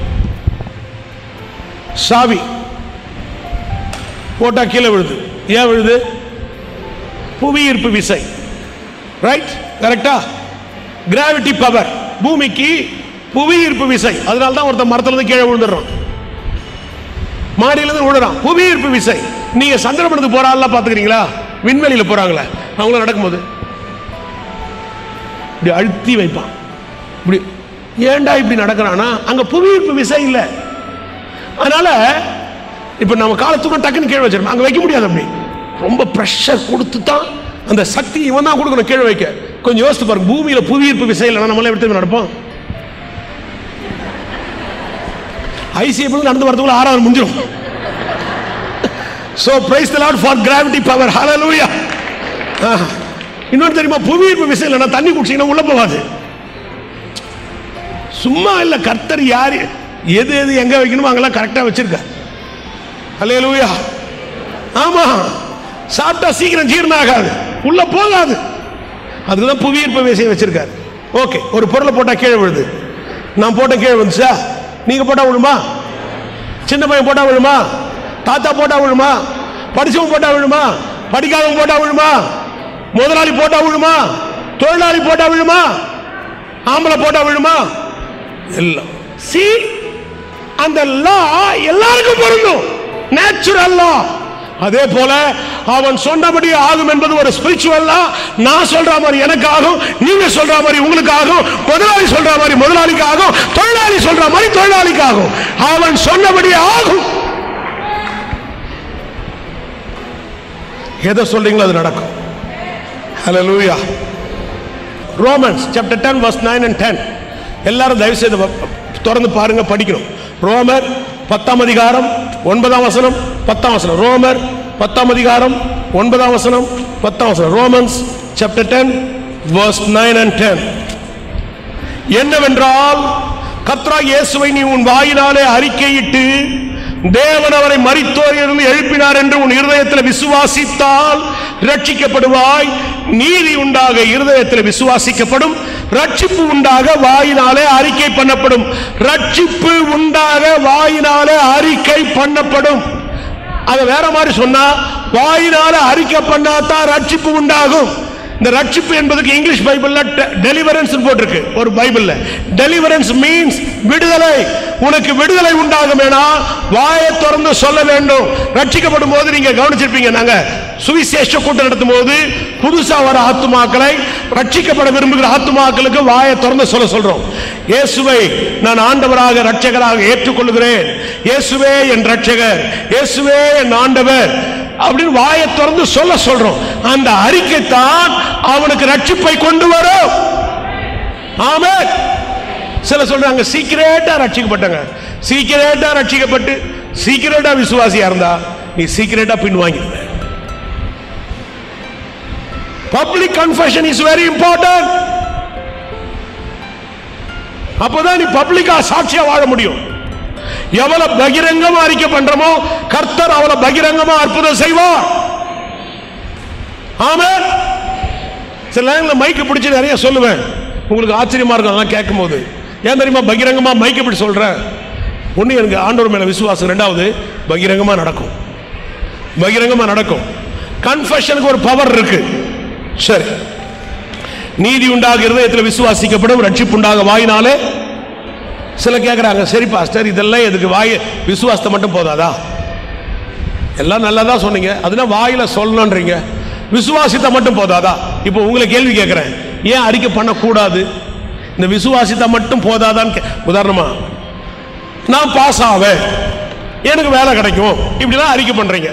சாவி போட்டா கீழே விழுது. ஏன் விழுது? புவியீர்ப்பு விசை. ரைட், கரெக்டா? கிராவிட்டி பவர், பூமிக்கு புவியீர்ப்பு விசை. அதனால தான் ஒருத்தர் மரத்திலிருந்து கீழே விழுந்துடுறான், மாடியிலிருந்து விழுறான். புவியீர்ப்பு விசை. நீங்க சந்திரமண்டலத்துக்கு போறாள் பாத்துக்கிறீங்களா? விண்வெளியில போறாங்களே, அவங்கள நடக்கும்போது இப்படி அழுத்தி வைப்பான். இப்படி ஏண்டா இப்படி நடக்கிறானா? அங்க புவியீர்ப்பு விசை இல்லை. அதனால இப்ப நம்ம காலத்துக்கும் டக்குன்னு கீழே வச்சிருப்போம், அங்க வைக்க முடியாது. அப்படி ரொம்ப பிரஷர் கொடுத்து தான் அந்த சக்தி இவன் தான் கொடுக்கணும் கீழே வைக்க. கொஞ்சம் யோசித்து பாருங்க, பூமியில புவியீர்ப்பு விசை இல்லைன்னா நம்மளே எடுத்து நடப்போம். ஐசிஎஃப் நடந்து வரதுக்குள்ள ஆறாவது முடிஞ்சிடும். So praise the Lord for gravity power. Hallelujah. இன்னொரு தெரியுமா? புவியீர்ப்பு விசை இல்லைன்னா தண்ணி குடிச்சீங்கன்னா உள்ள போகாது. சும்மா இல்ல, கர்த்தர் யாரு எது எது எங்க வைக்கணுமோ அங்கெல்லாம் கரெக்டா வச்சிருக்க. ஹல்லேலூயா. ஆமா, சாப்பிட்டா சீக்கிரம் ஜீரணம் ஆகாது, உள்ள போகாது. அதுக்குதான் புவியீர்ப்பு விசை வச்சிருக்காரு. ஓகே, ஒரு பொருளை போட்டா கீழே விழுது. நான் போட்ட கீழே வந்துச்சா? நீங்க போட்டா விழுமா? சின்ன பையன் போட்டா விழுமா? தாத்தா போட்டா விழுமா? படிச்சவன் போட்டா விழுமா? படிக்காதவன் போட்டா விழுமா? முதலாளி போட்டா விழுமா? தொழிலாளி போட்டா விழுமா? ஆம்பளை போட்டா விழுமா? எல்லாம். சி, அந்த லா எல்லாருக்கும் பொருந்தும், நேச்சுரல் லா. அதே போல அவன் சொன்னபடி ஆகும் என்பது ஒரு ஸ்பிரிச்சுவல் லா. நான் சொல்ற மாதிரி எனக்கு ஆகும், நீங்க சொல்ற மாதிரி உங்களுக்கு ஆகும், முதலாளி சொல்ற மாதிரி முதலாளிக்கு ஆகும், தொழிலாளி சொல்ற மாதிரி தொழிலாளிக்கு ஆகும். அவன் சொன்னபடி ஆகும். எதை சொல்றீங்களோ அது நடக்கும். ஹல்லேலூயா. Romans chapter ten verse nine and ten. எல்லாரும் தயவு செய்து தொடர்ந்து பாருங்க, படிக்கணும். ரோமர் பத்தாம் அதிகாரம் ஒன்பதாம் வசனம் பத்தாம் வசனம். ரோமர் பத்தாம் அதிகாரம் ஒன்பதாம் வசனம் பத்தாம் வசனம். Romans chapter ten verse nine and ten. என்னவென்றால், கர்த்தராகிய இயேசுவை நீ உன் வாயினாலே அறிக்கையிட்டு தேவன் அவரை மரித்தோரிலிருந்து எழுப்பினார் என்று உன் இருதயத்தில் விசுவாசித்தால் ரட்சிக்கப்படுவாய். நீதி உண்டாக இருதயத்தில் விசுவாசிக்கப்படும், ரட்சிப்பு உண்டாக வாயினாலே அறிக்கை பண்ணப்படும். ரட்சிப்பு உண்டாக வாயினாலே அறிக்கை பண்ணப்படும். அதை வேற மாதிரி சொன்னா, வாயினால அறிக்கை பண்ணாதான் ரட்சிப்பு உண்டாகும். இந்த ரட்சிப்பு என்பதுக்கு இங்கிலீஷ் பைபிள்ல டெலிவரன்ஸ் போட்டிருக்கு. ஒரு பைபிள்ல டெலிவரன்ஸ் மீன்ஸ் விடுதலை. உனக்கு விடுதலை உண்டாகுமேனா வாயை திறந்து சொல்ல வேண்டும். ரட்சிக்கப்படும் போது நீங்க கவனிச்சிருப்பீங்க, நாங்க சுவிசேஷ கூட்டம் நடத்தும் போது புதுசா வர ஆத்துமாக்களை, ரட்சிக்கப்பட விரும்புகிற ஆத்துமாக்களுக்கு வாயை திறந்து சொல்ல சொல்றோம். இயேசுவை நான் ஆண்டவராக ரட்சகராக ஏற்றுக்கொள்கிறேன், இயேசுவே என் ரட்சகர், இயேசுவே என் ஆண்டவர் அப்படின்னு வாயை திறந்து சொல்ல சொல்றோம். அந்த அறிக்கை தான் அவனுக்கு ரட்சிப்பை கொண்டு வரும். ஆமென். சில சொல்றாங்க சீக்கிரட்டா ரட்சிக்கப்பட்டாங்க. சீக்கிரட்டா ரட்சிக்கப்பட்டு சீக்கிரட்டா விசுவாசியா இருந்தா நீ சீக்கிரட்டா பின் வாங்கிடுவ. Public confession is very important. அப்பதான் நீ பப்ளிக்கா சாட்சியா வாழ முடியும். எவ்வளவு பகிரங்கமா அறிக்கை பண்றோமோ கர்த்தர் அவ்வளவு பகிரங்கமா அற்புதம் செய்வார். ஆமென். சில நேரங்களில் மைக்கு பிடிச்சி நிறைய சொல்லுவேன், உங்களுக்கு ஆச்சரியமா இருக்கும் அதெல்லாம் கேட்கும் போது. ஏன் தெரியுமா பகிரங்கமா மைக்கு பிடிச்சி சொல்றேன்? ஒண்ணு எனக்கு ஆண்டவர் மேல விசுவாசம், ரெண்டாவது பகிரங்கமா நடக்கும். பகிரங்கமா நடக்கும். கன்ஃபெஷனுக்கு ஒரு பவர் இருக்கு. சரி, நீதி உண்டாக இருதயத்தில் விசுவாசிக்கப்படும், ரட்சிப்பு உண்டாக வாயினாலே. சில கேட்குறாங்க, சரி பாஸ்டர் இதெல்லாம் எதுக்கு, வாய் விசுவாசத்தை மட்டும் போதாதா? எல்லாம் நல்லதா சொன்னீங்க, அதுனா வாயில சொல்லணுன்றீங்க, விசுவாசித்த மட்டும் போதாதா? இப்போ உங்களை கேள்வி கேட்குறேன், ஏன் அறிக்கை பண்ணக்கூடாது? இந்த விசுவாசித்த மட்டும் போதாதான்னு. உதாரணமா நான் பாஸ் ஆவேன், எனக்கு வேலை கிடைக்கும், இப்படிலாம் அறிக்கை பண்றீங்க.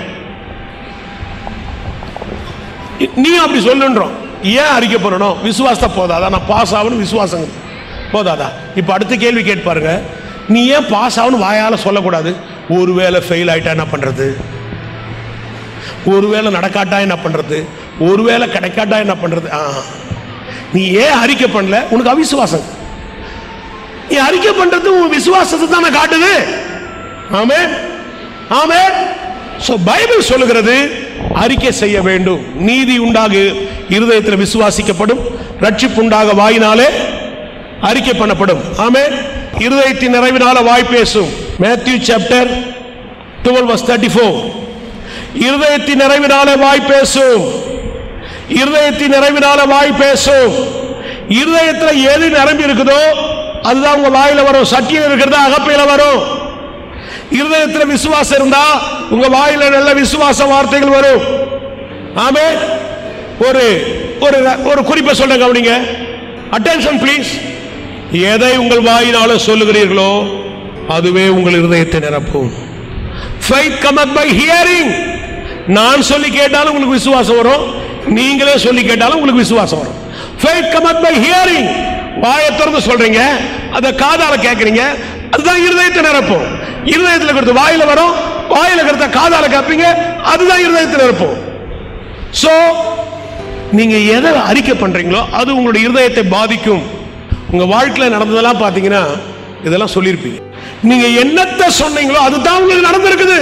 நீ அப்படி சொல்லுன்றோம். ஏன் அறிக்கை பண்ணணும்? விசுவாசத்தை போதாதா? நான் பாஸ் ஆகணும் விசுவாசம் போதாதா? இப்ப அடுத்த கேள்வி கேட்பாருங்க, நீ ஏன் பாஸ் ஆகணும் வாயால சொல்லக்கூடாது? ஒருவேளை ஃபெயில் ஆயிட்டா என்ன பண்றது? ஒருவேளை நடக்காட்டா என்ன பண்றது? ஒருவேளை கிடைக்காட்டா என்ன பண்றது? நீ ஏன் அறிக்கை பண்ணல? உனக்கு அவிசுவாசம். நீ அறிக்கை பண்றது உன் விசுவாசத்தை தானே காட்டுது. ஆமென், ஆமென். சோ பைபிள் சொல்லுகிறது அறிக்கை செய்ய வேண்டும். நீதி உண்டாக இருதயத்தில் விசுவாசிக்கப்படும், ரட்சிப்பு உண்டாக வாயினாலே அறிக்கை பண்ணப்படும். ஆமென். இருதயத்தின் நிறைவினால வாய் பேசும். Matthew chapter twelve verse thirty-four. இருதயத்தின் நிறைவினால வாய் பேசும். இருதயத்தின் நிறைவினால வாய் பேசும். இருதயத்தில் எது நிரம்பி இருக்குதோ அதுதான் உங்க வாயில வரும். சத்தியம் இருக்கிறதா அகப்பையில வரும். இருதயத்தில் விசுவாசம் இருந்தா உங்க வாயில நல்ல விசுவாச வார்த்தைகள் வரும். ஆமென். ஒரு ஒரு ஒரு குறிப்பை சொல்றேன், கவனிங்க. Attention please. எதை உங்கள் வாயினால சொல்லுகிறீர்களோ அதுவே உங்கள் இருதயத்தை நிரப்பும். Faith cometh by hearing. நான் சொல்லி கேட்டாலும் உங்களுக்கு விசுவாசம் வரும், நீங்களே சொல்லி கேட்டாலும் உங்களுக்கு விசுவாசம் வரும். Faith cometh by hearing. வாயை திறந்து சொல்றீங்க, அத காதால கேட்கறீங்க, அதுதான் இருதயத்தை நிரப்பும். இருதயத்தில் இருக்கிறது வாயில வரும், வாயில இருக்கிறத காதால கேட்பீங்க, அதுதான் இருதயத்தில் நிரப்பும். சோ நீங்க எதை அறிக்கை பண்றீங்களோ அது உங்களுடைய இருதயத்தை பாதிக்கும். உங்க வாழ்க்கையில் நடந்ததெல்லாம் பாத்தீங்கன்னா இதெல்லாம் சொல்லியிருப்பீங்க. நீங்க என்னத்தை சொன்னீங்களோ அதுதான் உங்களுக்கு நடந்திருக்குது.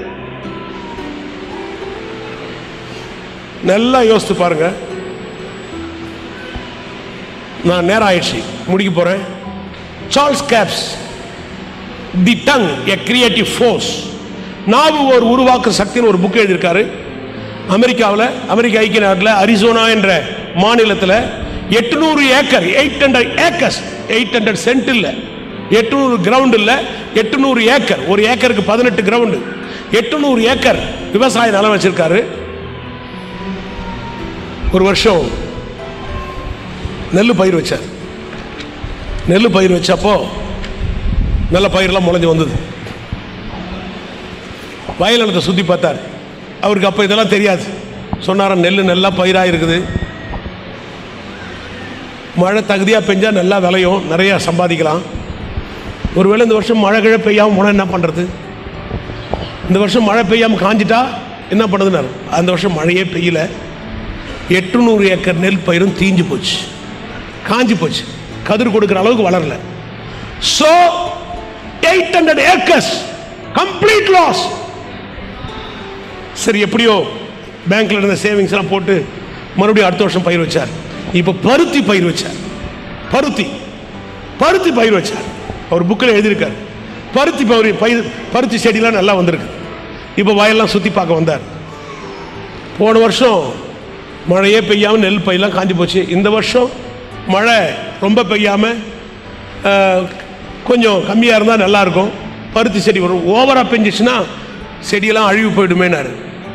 நல்லா யோசித்து பாருங்க. நான் நேரம் ஆயிடுச்சு, முடிக்க போறேன். Charles Capps, the tongue a creative force, நாவு ஒரு உருவாக்கு சக்தின்னு ஒரு புக் எழுதியிருக்காரு. அமெரிக்காவில், அமெரிக்க ஐக்கிய நாட்டில் அரிசோனா என்ற மாநிலத்தில் எட்டுநூறு acre eight hundred acres eight hundred cent இல்லை, எட்டுநூறு கிரவுண்ட் இல்லை, எட்டுநூறு ஏக்கர், ஒரு ஏக்கருக்கு பதினெட்டு கிரவுண்டு, எட்டுநூறு ஏக்கர் விவசாய நிலம் வச்சிருக்காரு. ஒரு வருஷம் நெல் பயிர் வச்சார். நெல் பயிர் வச்சப்போ நல்ல பயிரெல்லாம் முளைஞ்சு வந்தது. வயல் நிலத்தை சுற்றி பார்த்தார். அவருக்கு அப்போ இதெல்லாம் தெரியாது. சொன்னார நெல் நல்லா பயிராக இருக்குது, மழை தகுதியாக பெஞ்சா நல்லா விளையும், நிறையா சம்பாதிக்கலாம். ஒருவேளை இந்த வருஷம் மழை கிழ பெய்யாமல் போனால் என்ன பண்ணுறது? இந்த வருஷம் மழை பெய்யாமல் காஞ்சிட்டா என்ன பண்ணுறதுனாரு. அந்த வருஷம் மழையே பெய்யல. எட்டுநூறு ஏக்கர் நெல் பயிரும் தீஞ்சு போச்சு, காஞ்சி போச்சு, கதிர் கொடுக்குற அளவுக்கு வளரல. So eight hundred acres complete loss. சரி, எப்படியோ பேங்க்ல இருந்த சேவிங்ஸ் எல்லாம் போட்டு மறுபடியும் அடுத்த வருஷம் பயிர் வச்சார். இப்போ பருத்தி பயிர் வச்சார். பருத்தி பருத்தி பயிர் வச்சார். அவர் புக்கில் எழுதியிருக்கார். பருத்தி பயிர் பயிர் பருத்தி செடியெல்லாம் நல்லா வந்திருக்கு. இப்போ வயல்லாம் சுற்றி பார்க்க வந்தார். போன வருஷம் மழையே பெய்யாமல் நெல் பயிரெலாம் காஞ்சி போச்சு. இந்த வருஷம் மழை ரொம்ப பெய்யாமல் கொஞ்சம் கம்மியாக இருந்தால் நல்லாயிருக்கும், பருத்தி செடி வரும். ஓவராக பெஞ்சிச்சுன்னா செடியெல்லாம் அழிவு போயிடுமேனாரு.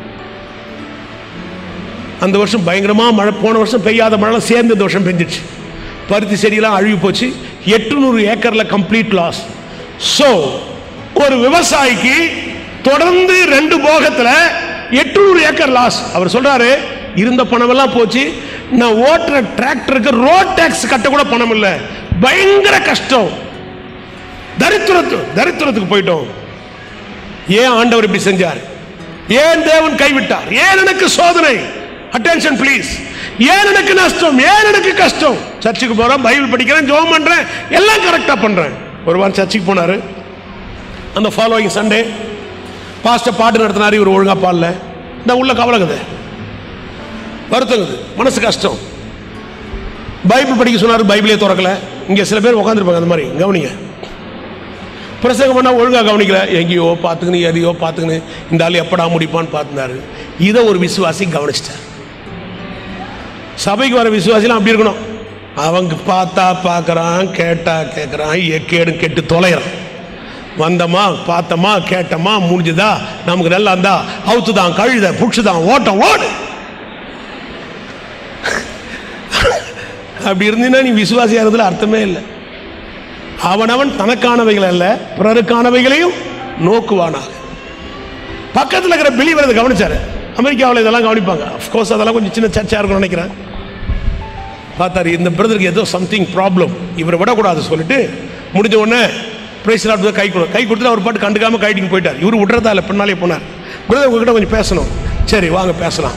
அந்த வருஷம் பயங்கரமாக மழை, போன வருஷம் பெய்யாத மழைலாம் சேர்ந்து இந்த வருஷம் பெஞ்சிடுச்சு. பருத்தி செடியெல்லாம் அழிவு போச்சு. எட்டுநூறு ஏக்கரில் கம்ப்ளீட் லாஸ். ஸோ ஒரு விவசாயிக்கு தொடர்ந்து ரெண்டு போகத்தில் எட்டுநூறு ஏக்கர் லாஸ். அவர் சொல்றாரு, இருந்த பணமெல்லாம் போச்சு, நான் ஓட்டுற டிராக்டருக்கு ரோட் டாக்ஸ் கட்ட கூட பணம் இல்லை, பயங்கர கஷ்டம், தரித்திரத்து தரித்திரத்துக்கு போயிட்டோம். ஏன் ஆண்டவர் இப்படி செஞ்சார்? ஏன் தேவன் கைவிட்டார்? ஏன் எனக்கு சோதனை? Attention please. ஏன் எனக்கு நஷ்டம்? ஏன் எனக்கு கஷ்டம்? சர்ச்சுக்கு போறேன், பைபிள் படிக்கிறேன், ஜெபம் பண்றேன், எல்லாம் கரெக்டா பண்றேன். ஒரு வாரம் சர்ச்சுக்கு போனாரு. அந்த ஃபாலோயிங் சண்டே பாஸ்டர் பாட்டு நடத்தினாரு. இவர் ஒழுங்கா பாடல. நான் உள்ள கவலைக்குது, வருத்தங்குது, மனசு கஷ்டம். பைபிள் படிக்க சொன்னார், பைபிளே திறக்கல. இங்கே சில பேர் உட்காந்துருப்பாங்க, அந்த மாதிரி கவனிங்க. பிரசங்கம் பண்ணால் ஒழுங்காக கவனிக்கல, எங்கேயோ பார்த்துக்கணும், எதையோ பார்த்துக்கணும், இந்த ஆள் எப்படா முடிப்பான்னு பார்த்துனாரு. இதை ஒரு விசுவாசி கவனிச்சிட்டார். சபைக்கு வர விசுவாசிலாம் அப்படி இருக்கணும். அவங்க பார்த்தா பார்க்குறான், கேட்டா கேட்குறான், கேடு கெட்டு தொலைகிறான். வந்தமா பார்த்தமா கேட்டமா முடிஞ்சுதா, நமக்கு நல்லா இருந்தா அவுத்து தான், கழுத புடிச்சு தான், ஓட்டம் ஓடு. அப்படி இருந்தீங்கன்னா நீ விசுவாசியாகிறதுல அர்த்தமே இல்லை. அவனவன் தனக்கானவைகள் அல்ல பிறருக்கானவைகளையும் நோக்குவானாக. பக்கத்தில் இருக்கிற பிலீவரை கவனிச்சாரு. அமெரிக்காவில் இதெல்லாம் கவனிப்பாங்க. அஃப்கோர்ஸ் அதெல்லாம் கொஞ்சம் சின்ன சர்ச்சையாக இருக்கும்னு நினைக்கிறேன். பார்த்தாரு, இந்த பிரதருக்கு ஏதோ சம்திங் ப்ராப்ளம், இவரை விடக்கூடாது சொல்லிட்டு முடிஞ்ச உடனே பிரைஸ் லார்ட் கை கொடு கை கொடுத்துட்டு அவர் பாட்டு கண்டுக்காமல் கைட்டிங்க போயிட்டார். இவர் விட்றதா இல்லை, பின்னாலே போனார். பிரதர் உங்ககிட்ட கொஞ்சம் பேசணும். சரி வாங்க பேசலாம்.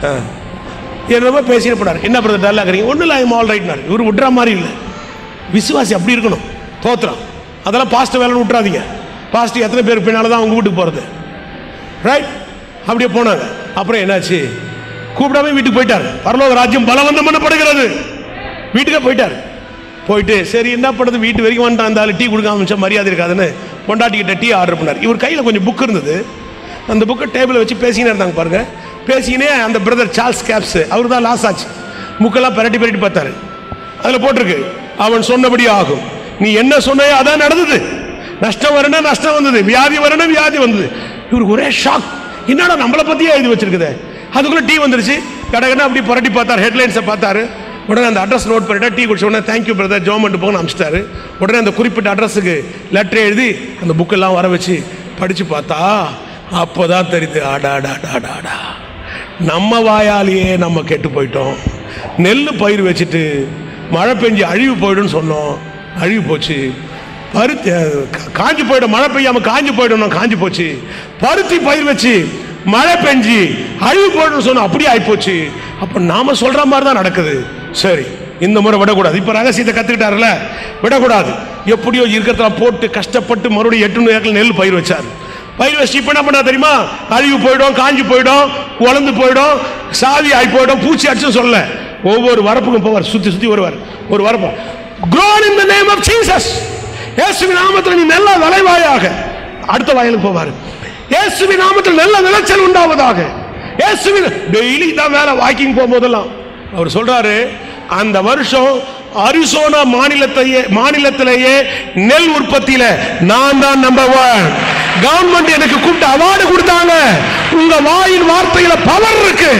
என்னமோ பேசிட்டு போனார். என்ன பிரதர் டல்லாக இருக்கிறீங்க? ஒன்றும் இல்லை, ஐம் ஆல் ரைட்னார். இவர் விட்ற மாதிரி இல்லை. விசுவாசி அப்படி இருக்கணும். தோத்திரம் அதெல்லாம் பாஸ்ட் வேலைன்னு விட்றாதீங்க. பாஸ்ட் எத்தனை பேருக்கு பின்னால் தான் அவங்க வீட்டுக்கு போகிறது, ரைட்? அப்படியே போனாங்க. அப்புறம் என்னாச்சு? கூப்பிடாம வீட்டுக்கு போயிட்டார். பரலோக ராஜ்யம் பலவந்தம் பண்ணப்படுகிறது. வீட்டுக்கே போயிட்டார். போயிட்டு சரி என்ன பண்ணுறது, வீட்டு வரைக்கும் வந்துட்டான். அந்த டீ கொடுக்காம மிச்சம் மரியாதை இருக்காதுன்னு பொண்டாட்டிக்கிட்ட டீ ஆர்டர் பண்ணார். இவர் கையில் கொஞ்சம் புக் இருந்தது. அந்த புக்கை டேபிளில் வச்சு பேசிக்கினே இருந்தாங்க பாருங்க. பேசிக்கினே அந்த பிரதர் சார்ல்ஸ் கேப்ஸ், அவர் தான் லாஸ் ஆச்சு. புக்கெல்லாம் பரட்டி பரட்டி பார்த்தாரு. அதில் போட்டிருக்கு, அவன் சொன்னபடி ஆகும். நீ என்ன சொன்னையோ அதான் நடந்தது. நஷ்டம் வரணும், நஷ்டம் வந்தது. வியாதி வரணும், வியாதி வந்தது. இவருக்கு ஒரே ஷாக். என்னடா நம்மளை பற்றியே எழுதி வச்சிருக்குது. அதுக்குள்ளே டீ வந்துருச்சு. கடகடா அப்படி புரட்டி பார்த்தார், ஹெட்லைன்ஸை பார்த்தாரு. உடனே அந்த அட்ரஸ் நோட் பண்ணிட்டா, டீ குடிச்ச உடனே தேங்க்யூ பிரதர் ஜோமெண்ட் போகணும்னு அனுப்பிச்சிட்டாரு. உடனே அந்த குறிப்பிட்ட அட்ரஸுக்கு லெட்டர் எழுதி அந்த புக்கெல்லாம் வர வச்சு படித்து பார்த்தா அப்போதான் தெரியுது, ஆடாடாடாடாடா நம்ம வாயாலேயே நம்ம கெட்டு போயிட்டோம். நெல் பயிர் வச்சுட்டு மழை பெஞ்சு அழிவு போயிடும்னு சொன்னோம், அழிவு போச்சு. பருத்தி காஞ்சி போயிடும், மழை பெய்யாமல் காஞ்சி போயிடணும், காஞ்சி போச்சு. பருத்தி பயிர் வச்சு மழை பெஞ்சு அழிவு போயிடும் சொன்னோம், அப்படியே ஆகிப்போச்சு. அப்போ நாம சொல்ற மாதிரி தான் நடக்குது. சரி, இந்த முறை விடக்கூடாது. இப்போ ரகசியத்தை கற்றுக்கிட்டாருல, விடக்கூடாது. எப்படியோ இருக்கிறதெல்லாம் போட்டு கஷ்டப்பட்டு மறுபடியும் எட்டு ஏக்கர் நெல் பயிர் வச்சார். பயிர் வச்சு இப்போ என்ன பண்ணா தெரியுமா? அழிவு போயிடும், காஞ்சி போயிடும், உலர்ந்து போயிடும், சாவி ஆகி போயிடும், பூச்சி அடிச்சும் சொல்ல. ஒவ்வொரு வரப்புக்கும் போவார், சுற்றி சுற்றி வருவார். ஒரு வரப்பு grown in the name of Jesus, இயேசுவின் நாமத்தில் நீ நல்ல விளைவாயாக. அடுத்த வயலுக்கு போவார். இயேசுவின் நாமத்தில் நல்ல விளைச்சல் உண்டாவதாக. இயேசுவின் டெய்லி தான் வேலை, வாக்கிங் போகும்போதெல்லாம். அவர் சொல்றாரு, அந்த வருஷம் அரிசோனா மாநிலத்தையே மாநிலத்திலேயே நெல் உற்பத்தியில நான் தான் நம்பர் ஒன். கவர்மெண்ட் எனக்கு கூப்பிட்டு அவார்டு கொடுத்தாங்க. உங்க வாயின் வார்த்தையில பவர் இருக்கு.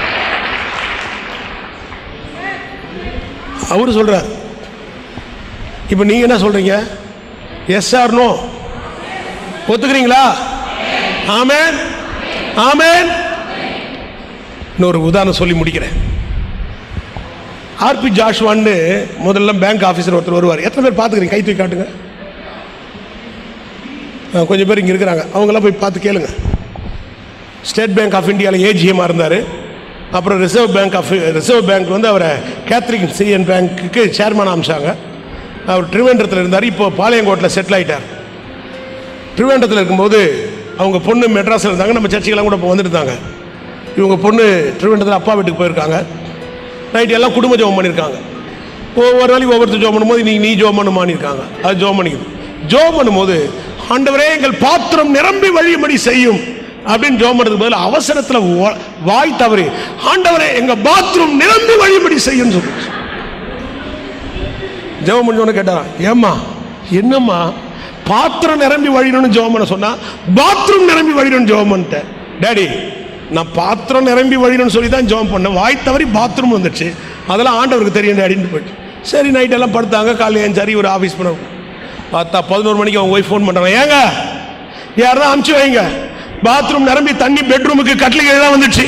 அவரு சொல்றார். இப்ப நீங்க என்ன சொல்றீங்க? Yes or no? ஒத்துக்கிறீங்களா? ஆமென், ஆமென். இன்னொரு உதாரணம் சொல்லி முடிக்கிறேன். ஆர்பி ஜாஷ்வான்னு முதல்ல பேங்க் ஆஃபீஸர் ஒருத்தர் வருவார். எத்தனை பேர் பார்த்துக்கிறீங்க? கை தூக்கி காட்டுங்க. கொஞ்சம் பேர் இங்கே இருக்கிறாங்க, அவங்களாம் போய் பார்த்து கேளுங்க. ஸ்டேட் பேங்க் ஆஃப் இந்தியாவில் ஏஜிஎம்மாக இருந்தார். அப்புறம் reserve bank of reserve bank வந்து அவரை கேத்ரின் சிரியன் பேங்க்குக்கு சேர்மனாக அமிச்சாங்க. அவர் திருவேண்டத்தில் இருந்தார். இப்போ பாளையங்கோட்டில் செட்டில் ஆகிட்டார். திருவேண்டத்தில் இருக்கும்போது அவங்க பொண்ணு மெட்ராஸில் இருந்தாங்க. நம்ம சர்ச்சைக்கெல்லாம் கூட இப்போ வந்துருந்தாங்க. இவங்க பொண்ணு திருவேண்டத்தில் அப்பா வீட்டுக்கு போயிருக்காங்க. நைட்டு எல்லாம் குடும்ப ஜோம் பண்ணியிருக்காங்க. ஒவ்வொரு நாளைக்கு ஒவ்வொருத்தர் ஜோம் பண்ணும்போது நீ நீ ஜோம் பண்ணுமான்னு இருக்காங்க. அது ஜோம் பண்ணிக்குது. ஜோம் பண்ணும்போது, ஆண்டவரே எங்கள் பாத்திரம் நிரம்பி வழியும்படி செய்யும், அப்படின்னு ஜெபம் பண்றதுக்கு பதில் அவசரத்தில் வாய் தவறி ஆண்டவரே எங்க பாத்ரூம் நிரம்பி வழிபடி செய்யும் சொல்லு. ஜெபம் பண்ண கேட்டாரா, ஏம்மா என்னம்மா பாத்திரம் நிரம்பி வழியணும்னு ஜெபம் பண்ண சொன்னா பாத்ரூம் நிரம்பி வழியணும்னு ஜெபம் பண்ணிட்டேன். டேடி நான் பாத்திரம் நிரம்பி வழியணும்னு சொல்லி தான் ஜெபம் பண்ணேன், வாய் தவறி பாத்ரூம் வந்துடுச்சு, அதெல்லாம் ஆண்டவருக்கு தெரியும் டேடின்னு போயிட்டு. சரி நைட்டெல்லாம் படுத்தாங்க. காலையில் ஏன் சரி ஒரு ஆஃபீஸ் பண்ண பார்த்தா பதினோரு மணிக்கு அவங்க ஒய்ஃப் ஃபோன் பண்ணுறாங்க, ஏங்க யாரும் அனுப்பிச்சு வைங்க, பாத்ரூம் நிரம்பி தண்ணி பெட்ரூமுக்கு கட்லிக்கு எல்லாம் வந்துடுச்சு.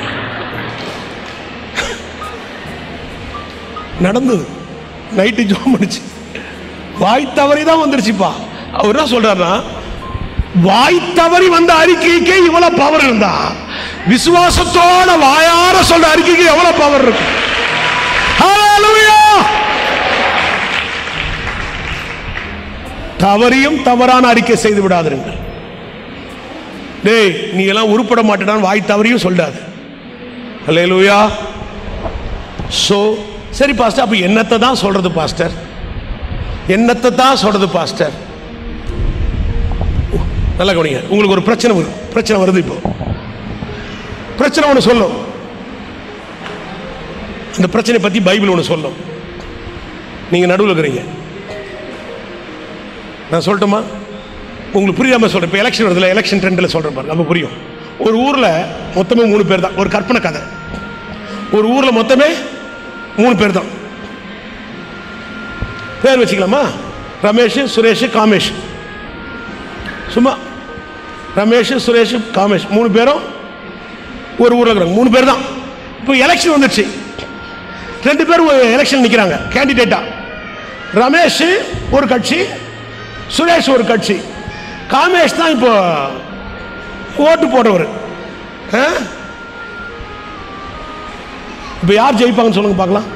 நடந்தது நைட்டு ஜெபம் பண்ணிச்சு, வாய் தவறி தான் வந்துருச்சுப்பா. அவர் என்ன சொல்றாருன்னா, வாய் தவறி வந்த அறிக்கைக்கே இவ்வளவு பவர் இருந்தா விசுவாசத்தோட வாயார சொல்ற அறிக்கைக்கு எவ்வளவு பவர் இருக்கு. ஹல்லேலூயா. தவறியும் தவறான அறிக்கை செய்து விடாதீர்கள். டேய் நீ எல்லாம் உருப்பட மாட்டேடான்னு வாய் தவறியும் சொல்லாது. ஹல்லேலூயா. சோ சரி பாஸ்டர், அப்ப என்னத்தை தான் சொல்றது பாஸ்டர், என்னத்தை தான் சொல்றது பாஸ்டர்? நல்லா கவனிங்க, உங்களுக்கு ஒரு பிரச்சனை வரும், பிரச்சனை வருது, இப்போ பிரச்சனை ஒன்று சொல்லும், அந்த பிரச்சனை பத்தி பைபிள் ஒன்று சொல்லும், நீங்க நடுவில் இருக்கிறீங்க. நான் சொல்லட்டுமா? உங்களுக்கு புரியாம சொல்றேன். இப்போ எலெக்ஷன் வருதுல, எலெக்ஷன் ட்ரெண்டில் சொல்றேன் பாருங்க, அப்போ புரியும். ஒரு ஊர்ல மொத்தமே மூணு பேர் தான், ஒரு கற்பனை கதை. ஒரு ஊர்ல மொத்தமே மூணு பேர் தான். பேர் வச்சுக்கலாமா? ரமேஷ், சுரேஷ், காமேஷ். சும்மா ரமேஷ், சுரேஷ், காமேஷ் மூணு பேரும் ஒரு ஊரில் இருக்கிறாங்க, மூணு பேர் தான். இப்போ எலெக்ஷன் வந்துடுச்சு, ரெண்டு பேரும் எலெக்ஷன் நிற்கிறாங்க கேண்டிடேட்டா. ரமேஷ் ஒரு கட்சி, சுரேஷ் ஒரு கட்சி. காமேஷ் தான் இப்போ ஓட்டு போடுறவர். இப்போ யார் ஜெயிப்பாங்கன்னு சொல்லுங்க பார்க்கலாம்.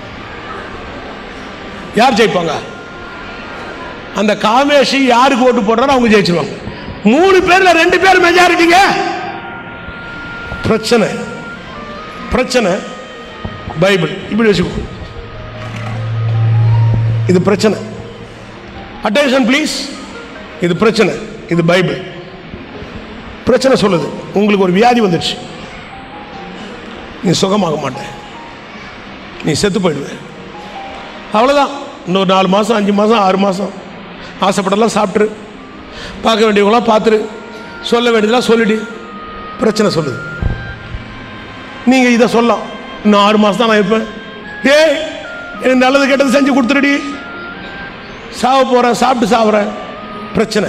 யார் ஜெயிப்பாங்க? அந்த காமேஷ் யாருக்கு ஓட்டு போடுறாரோ அவங்க ஜெயிச்சிருவாங்க. மூணு பேர்ல ரெண்டு பேர் மெஜாரிட்டிங்க. பிரச்சனை பிரச்சனை பைபிள் இப்படி வச்சுக்கோ, இது பிரச்சனை. அட்டென்ஷன் ப்ளீஸ், இது பிரச்சனை, இது பைபிள். பிரச்சனை சொல்லுது, உங்களுக்கு ஒரு வியாதி வந்துடுச்சு, நீ சுகமாக மாட்டேன், நீ செத்து போயிடுவ, அவ்வளோதான். இன்னொரு நாலு மாதம், அஞ்சு மாதம், ஆறு மாதம் ஆசைப்படலாம் சாப்பிட்ரு, பார்க்க வேண்டியவங்களாம் பார்த்துரு, சொல்ல வேண்டியதெல்லாம் சொல்லிடு. பிரச்சனை சொல்லுது. நீங்கள் இதை சொல்லலாம், இன்னும் ஆறு மாதம் தான் நான் இருப்பேன், ஏய் எனக்கு நல்லது கெட்டது செஞ்சு கொடுத்துருடி, சாவ போகிறேன், சாப்பிட்டு சாப்பிட்றேன். பிரச்சனை.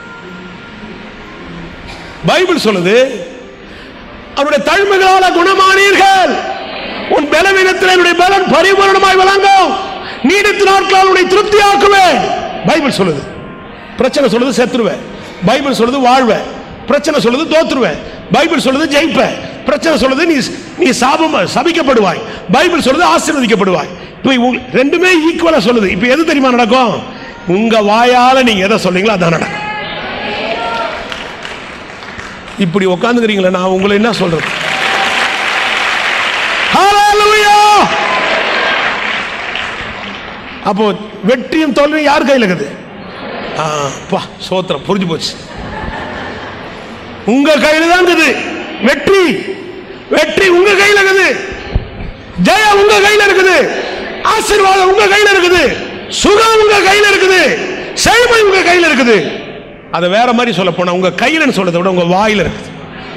பைபிள் சொல்லுது, அவருடைய தழும்புகளால குணமானீர்கள், உன் பலவீனத்தில் என்னுடைய பலன் பரிபூரணமாய் விளங்கும், நீடித்த நாட்களால் உன்னை திருப்தி ஆக்குவேன். பைபிள் சொல்லுது. பிரச்சனை சொல்லுது செத்துருவேன், பைபிள் சொல்லுது வாழ்வேன். பிரச்சனை சொல்லுது தோத்துருவேன், பைபிள் சொல்லுது ஜெயிப்பேன். பிரச்சனை சொல்லுது நீ நீ சாபம் சபிக்கப்படுவாய், பைபிள் சொல்லுது ஆசீர்வதிக்கப்படுவாய். இப்போ ரெண்டுமே ஈக்குவலா சொல்லுது. இப்போ எது தெரியுமா நடக்கும்? உங்க வாயால நீங்க எதை சொல்றீங்களோ அதான் நடக்கும். இப்படி உட்காந்துக்கிறீங்களா, நான் உங்களை என்ன சொல்றது? ஹல்லேலூயா. அப்போ வெற்றியும் தோல்வியும் யார் கையில் இருக்குது? சோத்திரம், புரிஞ்சு போச்சு. உங்க கையில தான் இருக்குது வெற்றி. வெற்றி உங்க கையில் இருக்குது, ஜெயம் உங்க கையில் இருக்குது, ஆசீர்வாதம் உங்க கையில் இருக்குது, சுகம் உங்க கையில் இருக்குது, செழுமை உங்க கையில் இருக்குது. அதை வேற மாதிரி சொல்ல போனா உங்க கையிலன்னு சொல்றதை விட உங்க வாயில இருக்குது.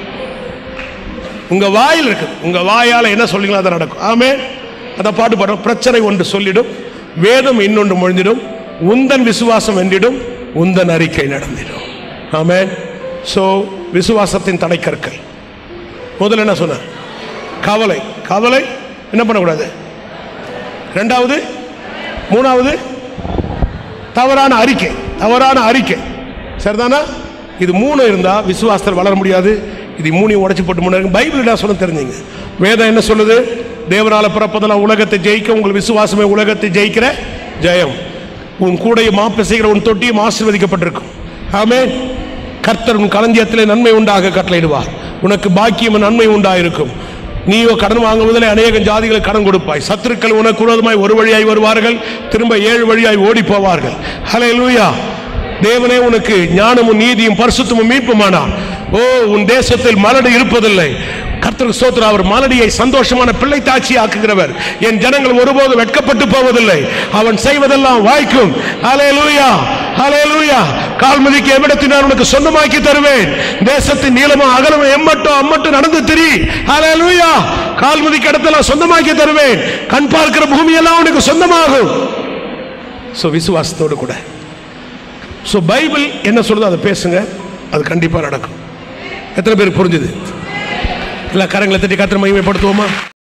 உங்க வாயில் இருக்குது. உங்க வாயால என்ன சொல்றீங்களோ அதை நடக்கும். ஆமே. அதை பாட்டு பாடுறோம். பிரச்சனை ஒன்று சொல்லிடும், வேதம் இன்னொன்று மொழிந்திடும், உந்தன் விசுவாசம் என்றிடும், உந்தன் அறிக்கை நடந்திடும். ஆமே. சோ விசுவாசத்தின் தடைக்கற்கள். முதல்ல என்ன சொன்ன? கவலை. கவலை என்ன பண்ணக்கூடாது? ரெண்டாவது, மூணாவது தவறான அறிக்கை. தவறான அறிக்கை சரிதானா? இது மூணு இருந்தா விசுவாசத்தில் வளர முடியாது. இது மூணையும் உடைச்சு போட்டு முன்னாடி பைபிள் என்ன சொல்ல தெரிஞ்சுங்க. வேதம் என்ன சொல்லுது? தேவனால பிறப்பதெல்லாம் உலகத்தை ஜெயிக்க, உங்கள் விசுவாசமே உலகத்தை ஜெயிக்கிற ஜெயம். உன் கூடைய மாப்ப செய்கிற உன் தொட்டியும் ஆசீர்வதிக்கப்பட்டிருக்கும். ஆமென். கர்த்தர் உன் களஞ்சியத்திலே நன்மை உண்டாக கட்டளையிடுவார், உனக்கு பாக்கியம் நன்மை உண்டாயிருக்கும். நீயோ கடன் வாங்குவதில் அநேக ஜாதிகளை கடன் கொடுப்பாய், சத்துருக்கள் உனக்கு விரோதமாய் ஒரு வழியாய் வருவார்கள், திரும்ப ஏழு வழியாய் ஓடி போவார்கள். ஹல்லேலூயா. தேவனே உனக்கு ஞானமும் நீதியும் பரிசுத்தமும் மீட்புமானார். ஓ, உன் தேசத்தில் மலடி இருப்பதில்லை. கர்த்தருக்கு ஸ்தோத்திரம். அவர் மலடியை சந்தோஷமான பிள்ளை தாட்சி ஆக்குகிறவர். என் ஜனங்கள் ஒருபோது வெட்கப்பட்டு போவதில்லை. அவன் செய்வதெல்லாம் வாய்க்கும். ஹல்லேலூயா, ஹல்லேலூயா. கால்மதிக்கு எவ்விடத்தை நான் உனக்கு சொந்தமாக்கி தருவேன். தேசத்தின் நீளமும் அகலமும் எம்மட்டும் அம்மட்டும் நடந்து திரி. ஹல்லேலூயா. கால்மதிக்கு இடத்தெல்லாம் சொந்தமாக்கி தருவேன். கண் பார்க்கிற பூமி எல்லாம் உனக்கு சொந்தமாகும். சோ விசுவாசத்தோடு கூட. சோ பைபிள் என்ன சொல்லுதோ அதை பேசுங்க, அது கண்டிப்பா நடக்கும். எத்தனை பேருக்கு புரிஞ்சுது? எல்லா கரங்களை தட்டி கர்த்தரை மகிமைப்படுத்துவோமா?